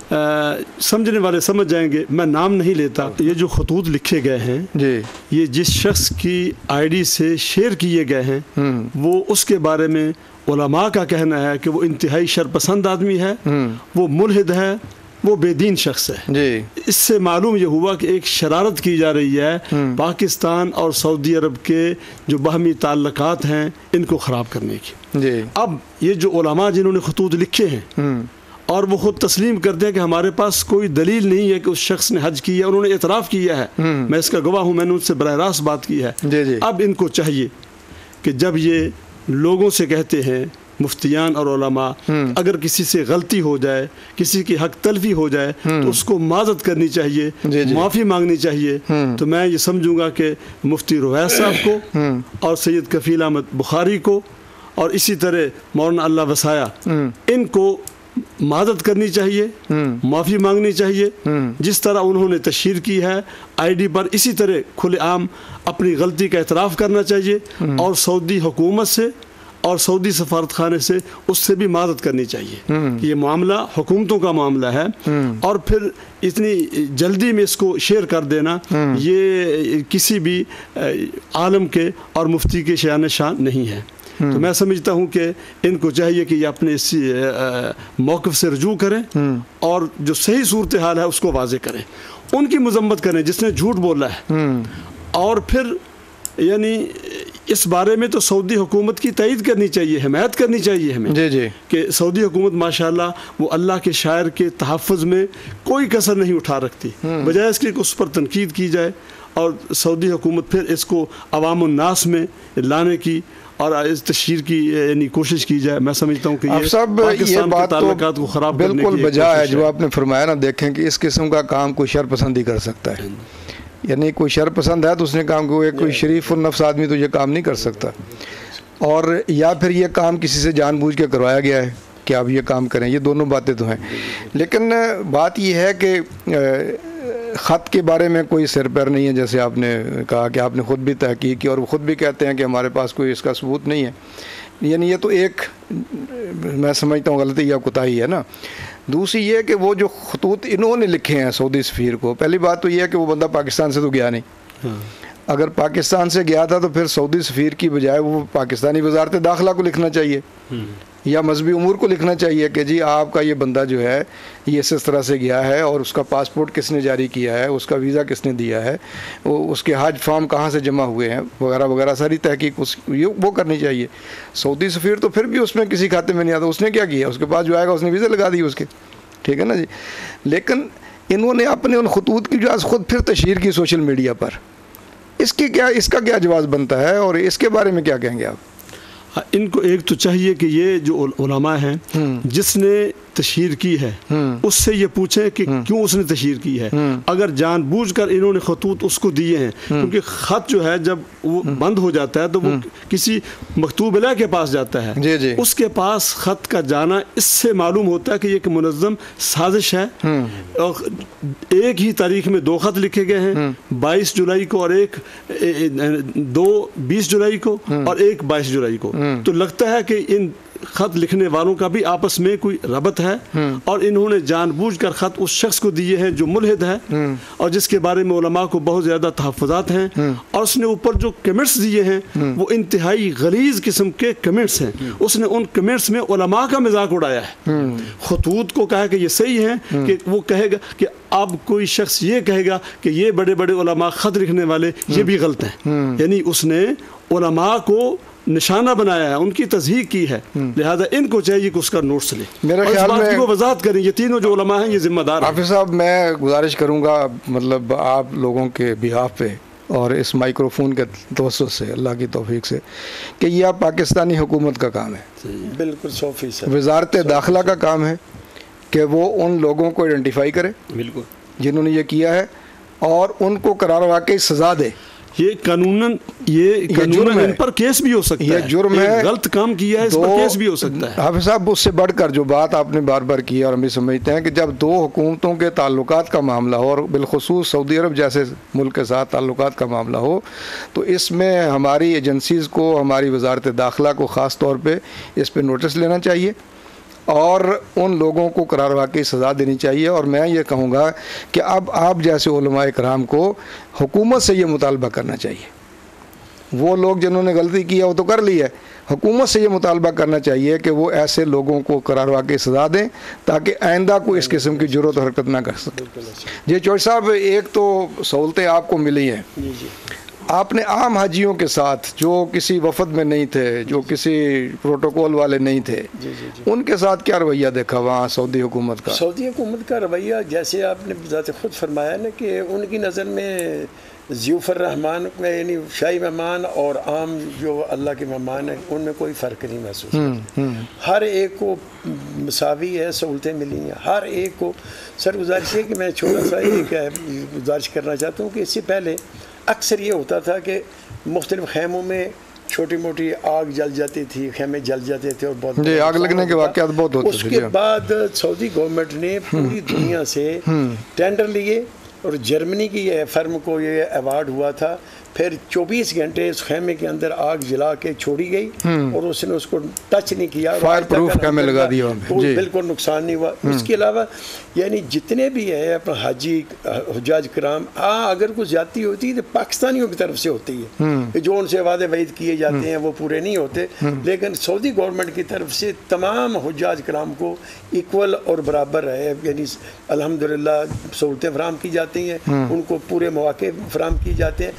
سمجھنے والے سمجھ جائیں گے، میں نام نہیں لیتا، یہ جو خطوط لکھے گئے ہیں جی، یہ جس شخص کی آئی ڈی سے شیئر کیے گئے ہیں وہ اس کے بارے میں علماء کا کہنا ہے کہ وہ انتہائی شرپسند آدمی ہے، وہ ملحد ہے، وہ بے دین شخص ہے جی. اس سے معلوم یہ ہوا کہ ایک شرارت کی جا رہی ہے پاکستان اور سعودی عرب کے جو باہمی تعلقات ہیں ان کو خراب کرنے کی جی. اب یہ جو علماء جنہوں نے خطوط لکھے ہیں اور وہ خود تسلیم کرتے ہیں کہ ہمارے پاس کوئی دلیل نہیں ہے کہ اس شخص نے حج کیا، انہوں نے اعتراف کیا ہے، میں اس کا گواہ ہوں، میں نے ان سے براہ راست بات کی ہے جی جی. اب ان کو چاہیے کہ جب یہ لوگوں سے کہتے ہیں مفتیان اور علماء، اگر کسی سے غلطی ہو جائے، کسی کی حق تلفی ہو جائے تو اس کو معذرت کرنی چاہیے، معافی مانگنی چاہیے. تو میں یہ سمجھوں گا کہ مفتی رویس صاحب کو اور سید کفیل احمد بخاری کو اور اسی طرح مولانا اللہ وسایا، ان کو معذرت کرنی چاہیے، معافی مانگنی چاہیے. جس طرح انہوں نے تشہیر کی ہے آئی ڈی پر، اسی طرح کھلے عام اپنی غلطی کا اعتراف کرنا چاہیے، اور سعودی حکومت سے اور سعودی سفارت خانے سے اس سے بھی معذرت کرنی چاہیے کہ یہ معاملہ حکومتوں کا معاملہ ہے. اور پھر اتنی جلدی میں اس کو شیئر کر دینا یہ کسی بھی عالم کے اور مفتی کے شایان شان نہیں ہے. تو میں سمجھتا ہوں کہ ان کو چاہیے کہ یہ اپنے اس موقف سے رجوع کریں اور جو صحیح صورتحال ہے اس کو واضح کریں، ان کی مذمت کریں جس نے جھوٹ بولا ہے. اور پھر یعنی اس بارے میں تو سعودی حکومت کی تائید کرنی چاہیے، حمایت کرنی چاہیے ہمیں جی جی کہ سعودی حکومت ماشاءاللہ وہ اللہ کے شاعر کے تحفظ میں کوئی کسر نہیں اٹھا رکھتی، بجائے اس کی کہ اس پر تنقید کی جائے اور سعودی حکومت پھر اس کو عوام الناس میں لانے کی اور اس تشہیر کی یعنی کوشش کی جائے. میں سمجھتا ہوں کہ یہ پاکستان کے تعلقات کو خراب کرنے کی بالکل بجا ہے جو آپ نے فرمایا نا. دیکھیں کہ اس قسم کا کام کوئی شر پسندی کر سکتا ہے، یعنی کوئی شر پسند ہے تو اس نے کام کیا، کوئی شریف النفس آدمی تو یہ کام نہیں کر سکتا، اور یا پھر یہ کام کسی سے جان بوجھ کے کروایا گیا ہے کہ آپ یہ کام کریں، یہ دونوں باتیں تو ہیں۔ لیکن بات یہ ہے کہ خط کے بارے میں کوئی سر پیر نہیں ہے، جیسے آپ نے کہا کہ آپ نے خود بھی تحقیق کی اور وہ خود بھی کہتے ہیں کہ ہمارے پاس کوئی اس کا ثبوت نہیں ہے، یعنی یہ تو ایک میں سمجھتا ہوں غلطی یا کوتاہی ہے نا۔ دوسری یہ کہ وہ جو خطوط انہوں نے لکھے ہیں سعودی سفیر کو، پہلی بات تو یہ ہے کہ وہ بندہ پاکستان سے تو گیا نہیں، اگر پاکستان سے گیا تھا تو پھر سعودی سفیر کی بجائے وہ پاکستانی وزارت داخلہ کو لکھنا چاہیے یا مذہبی امور کو لکھنا چاہیے کہ جی آپ کا یہ بندہ جو ہے یہ اس طرح سے گیا ہے، اور اس کا پاسپورٹ کس نے جاری کیا ہے، اس کا ویزا کس نے دیا ہے، اس کے حج فارم کہاں سے جمع ہوئے ہیں وغیرہ وغیرہ، ساری تحقیق اس وہ کرنی چاہیے۔ سعودی سفیر تو پھر بھی اس میں کسی کھاتے میں نہیں آتا، اس نے کیا کیا، اس کے پاس جو آئے گا اس نے ویزا لگا دی اس کے، ٹھیک ہے نا جی۔ لیکن انہوں نے اپنے ان خطوط کی جو آج خود پھر تشہیر کی سوشل میڈیا پر، اس کی کیا اس کا کیا جواز بنتا ہے، اور اس کے بارے میں کیا کہیں گے آپ؟ ان کو ایک تو چاہیے کہ یہ جو علماء ہیں جس نے تشہیر کی ہے اس سے یہ پوچھیں کہ کیوں اس نے تشہیر کی ہے، اگر جان بوجھ کر انہوں نے خطوط اس کو دیے ہیں، کیونکہ خط جو ہے جب وہ بند ہو جاتا ہے تو وہ کسی مکتوب الہ کے پاس جاتا ہے، جی جی اس کے پاس خط کا جانا اس سے معلوم ہوتا ہے کہ یہ ایک منظم سازش ہے، اور ایک ہی تاریخ میں دو خط لکھے گئے ہیں، بائیس جولائی کو اور ایک دو بیس جولائی کو اور ایک بائیس جولائی کو، تو لگتا ہے کہ ان خط لکھنے والوں کا بھی آپس میں کوئی ربط ہے، اور انہوں نے جان بوجھ کر خط اس شخص کو دیے ہیں جو ملحد ہے اور جس کے بارے میں علماء کو بہت زیادہ تحفظات ہیں، اور اس نے اوپر جو کمنٹس دیے ہیں وہ انتہائی غلیظ قسم کے کمنٹس ہیں، اس نے ان کمنٹس میں علماء کا مذاق اڑایا ہے، خطوط کو کہا کہ یہ صحیح ہے، کہ وہ کہے گا کہ اب کوئی شخص یہ کہے گا کہ یہ بڑے بڑے علماء خط لکھنے والے یہ بھی غلط ہیں، یعنی اس نے علماء کو نشانہ بنایا ہے، ان کی تصحیح کی ہے، لہذا ان کو چاہیے کہ اس کا نوٹس لیں، میرے اور اس خیال بات میں کی وہ وضاحت کریں، یہ تینوں جو علماء ہیں یہ ذمہ دار ہیں۔ حافظ صاحب میں گزارش کروں گا مطلب آپ لوگوں کے بیہاف پہ اور اس مائکرو فون کے توسط سے اللہ کی توفیق سے کہ یہ آپ پاکستانی حکومت کا کام ہے، بالکل سو فیصد وزارت داخلہ کا کام ہے کہ وہ ان لوگوں کو آئیڈینٹیفائی کرے بالکل جنہوں نے یہ کیا ہے اور ان کو قرار واقعی سزا دے۔ یہ قانوناً یہ قانوناً ان پر کیس بھی ہو سکتا ہے، یہ جرم ہے، غلط کام کیا ہے اس پر کیس بھی ہو سکتا ہے۔ حافظ صاحب اس سے بڑھ کر جو بات آپ نے بار بار کی اور ہم بھی سمجھتے ہیں کہ جب دو حکومتوں کے تعلقات کا معاملہ ہو، اور بالخصوص سعودی عرب جیسے ملک کے ساتھ تعلقات کا معاملہ ہو، تو اس میں ہماری ایجنسیز کو، ہماری وزارت داخلہ کو خاص طور پہ اس پہ نوٹس لینا چاہیے اور ان لوگوں کو قرار واقعی سزا دینی چاہیے۔ اور میں یہ کہوں گا کہ اب آپ جیسے علماء کرام کو حکومت سے یہ مطالبہ کرنا چاہیے، وہ لوگ جنہوں نے غلطی کی ہے وہ تو کر لی ہے، حکومت سے یہ مطالبہ کرنا چاہیے کہ وہ ایسے لوگوں کو قرار واقعی سزا دیں تاکہ آئندہ کو اس قسم کی جرات و حرکت نہ کر سکے۔ جی چوہدری صاحب، ایک تو سہولتیں آپ کو ملی ہیں، آپ نے عام حاجیوں کے ساتھ جو کسی وفد میں نہیں تھے، جو کسی پروٹوکول والے نہیں تھے، جی جی جی ان کے ساتھ کیا رویہ دیکھا وہاں سعودی حکومت کا؟ سعودی حکومت کا رویہ جیسے آپ نے ذات خود فرمایا نا کہ ان کی نظر میں ضیوف الرحمان یعنی شاہی مہمان اور عام جو اللہ کے مہمان ہیں ان میں کوئی فرق نہیں محسوس ہوتا، ہر ایک کو مساوی ہے، سہولتیں ملی ہیں ہر ایک کو۔ سر گزارش ہے کہ میں چھوٹا سا ایک گزارش کرنا چاہتا ہوں کہ اس سے پہلے اکثر یہ ہوتا تھا کہ مختلف خیموں میں چھوٹی موٹی آگ جل جاتی تھی، خیمے جل جاتے تھے اور بہت جی آگ لگنے کے واقعات بہت ہوتے تھے۔ اس کے بعد سعودی گورنمنٹ نے پوری دنیا سے ٹینڈر لیے اور جرمنی کی یہ فرم کو یہ ایوارڈ ہوا تھا، پھر چوبیس گھنٹے اس خیمے کے اندر آگ جلا کے چھوڑی گئی اور اس نے اس کو ٹچ نہیں کیا، فائر پروف خیمے لگا دیا، بالکل نقصان نہیں ہوا۔ اس کے علاوہ یعنی جتنے بھی ہے اپنا حاجی حجاج کرام، ہاں اگر کوئی زیادتی ہوتی ہے تو پاکستانیوں کی طرف سے ہوتی ہے، جو ان سے وعدے وعید کیے جاتے ہیں وہ پورے نہیں ہوتے، لیکن سعودی گورنمنٹ کی طرف سے تمام حجاج کرام کو ایکول اور برابر ہے، یعنی الحمدللہ سہولتیں فراہم کی جاتی ہیں، ان کو پورے مواقع فراہم کی جاتے ہیں۔ سر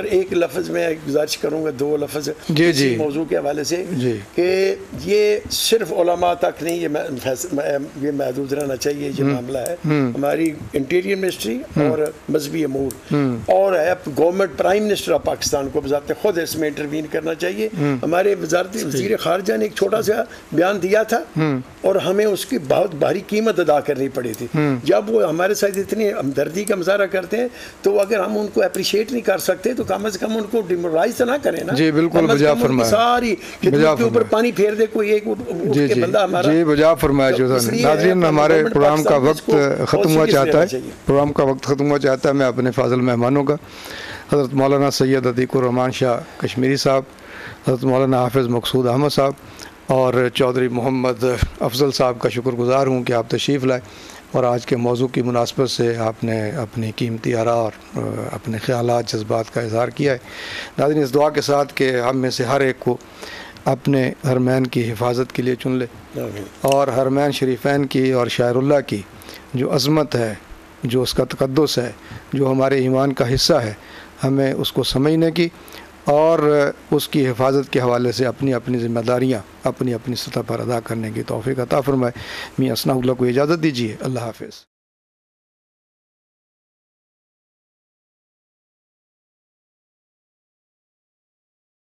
ایک لفظ میں گزارش کروں گا، دو لفظ جی اسی جی موضوع کے حوالے سے جی کہ یہ صرف علماء تک نہیں، یہ یہ محدود رہنا چاہیے یہ معاملہ ہے. ہماری انٹیریئر منسٹری اور مذہبی امور اور ہے government prime minister of Pakistan کو بذات خود اس میں انٹروین کرنا چاہیے. ہمارے وزارت وزیر خارجہ نے ایک چھوٹا سا بیان دیا تھا اور ہمیں اس کی بہت بھاری قیمت ادا کرنی پڑی تھی. جب وہ ہمارے ساتھ اتنی ہمدردی کا مظاہرہ کرتے ہیں تو اگر ہم ان کو اپریشیٹ نہیں کر سکتے تو کم از کم ان کو ڈیمورائز تو نہ کریں نا. جی بالکل بجا فرمایا، ساری خدمت کے اوپر پانی پھیر دے کوئی ایک جی جی جی بجا فرمایا. جو ناظرین ہمارے پروگرام کا وقت ختم ہوا چاہتا ہے پروگرام کا وقت ختم ہوا چاہتا ہے میں اپنے فاضل مہمانوں کا حضرت مولانا سید عتیق الرحمان شاہ کشمیری صاحب، حضرت مولانا حافظ مقصود احمد صاحب اور چودھری محمد افضل صاحب کا شکر گزار ہوں کہ آپ تشریف لائے اور آج کے موضوع کی مناسبت سے آپ نے اپنی قیمتی آراء اور اپنے خیالات جذبات کا اظہار کیا ہے. ناظرین اس دعا کے ساتھ کہ ہم میں سے ہر ایک کو اپنے حرمین کی حفاظت کے لیے چن لے اور حرمین شریفین کی اور شاعر اللہ کی جو عظمت ہے، جو اس کا تقدس ہے، جو ہمارے ایمان کا حصہ ہے، ہمیں اس کو سمجھنے کی اور اس کی حفاظت کے حوالے سے اپنی اپنی ذمہ داریاں اپنی اپنی سطح پر ادا کرنے کی توفیق عطا فرمائے. میں اسنا اللہ کو اجازت دیجیے. اللہ حافظ.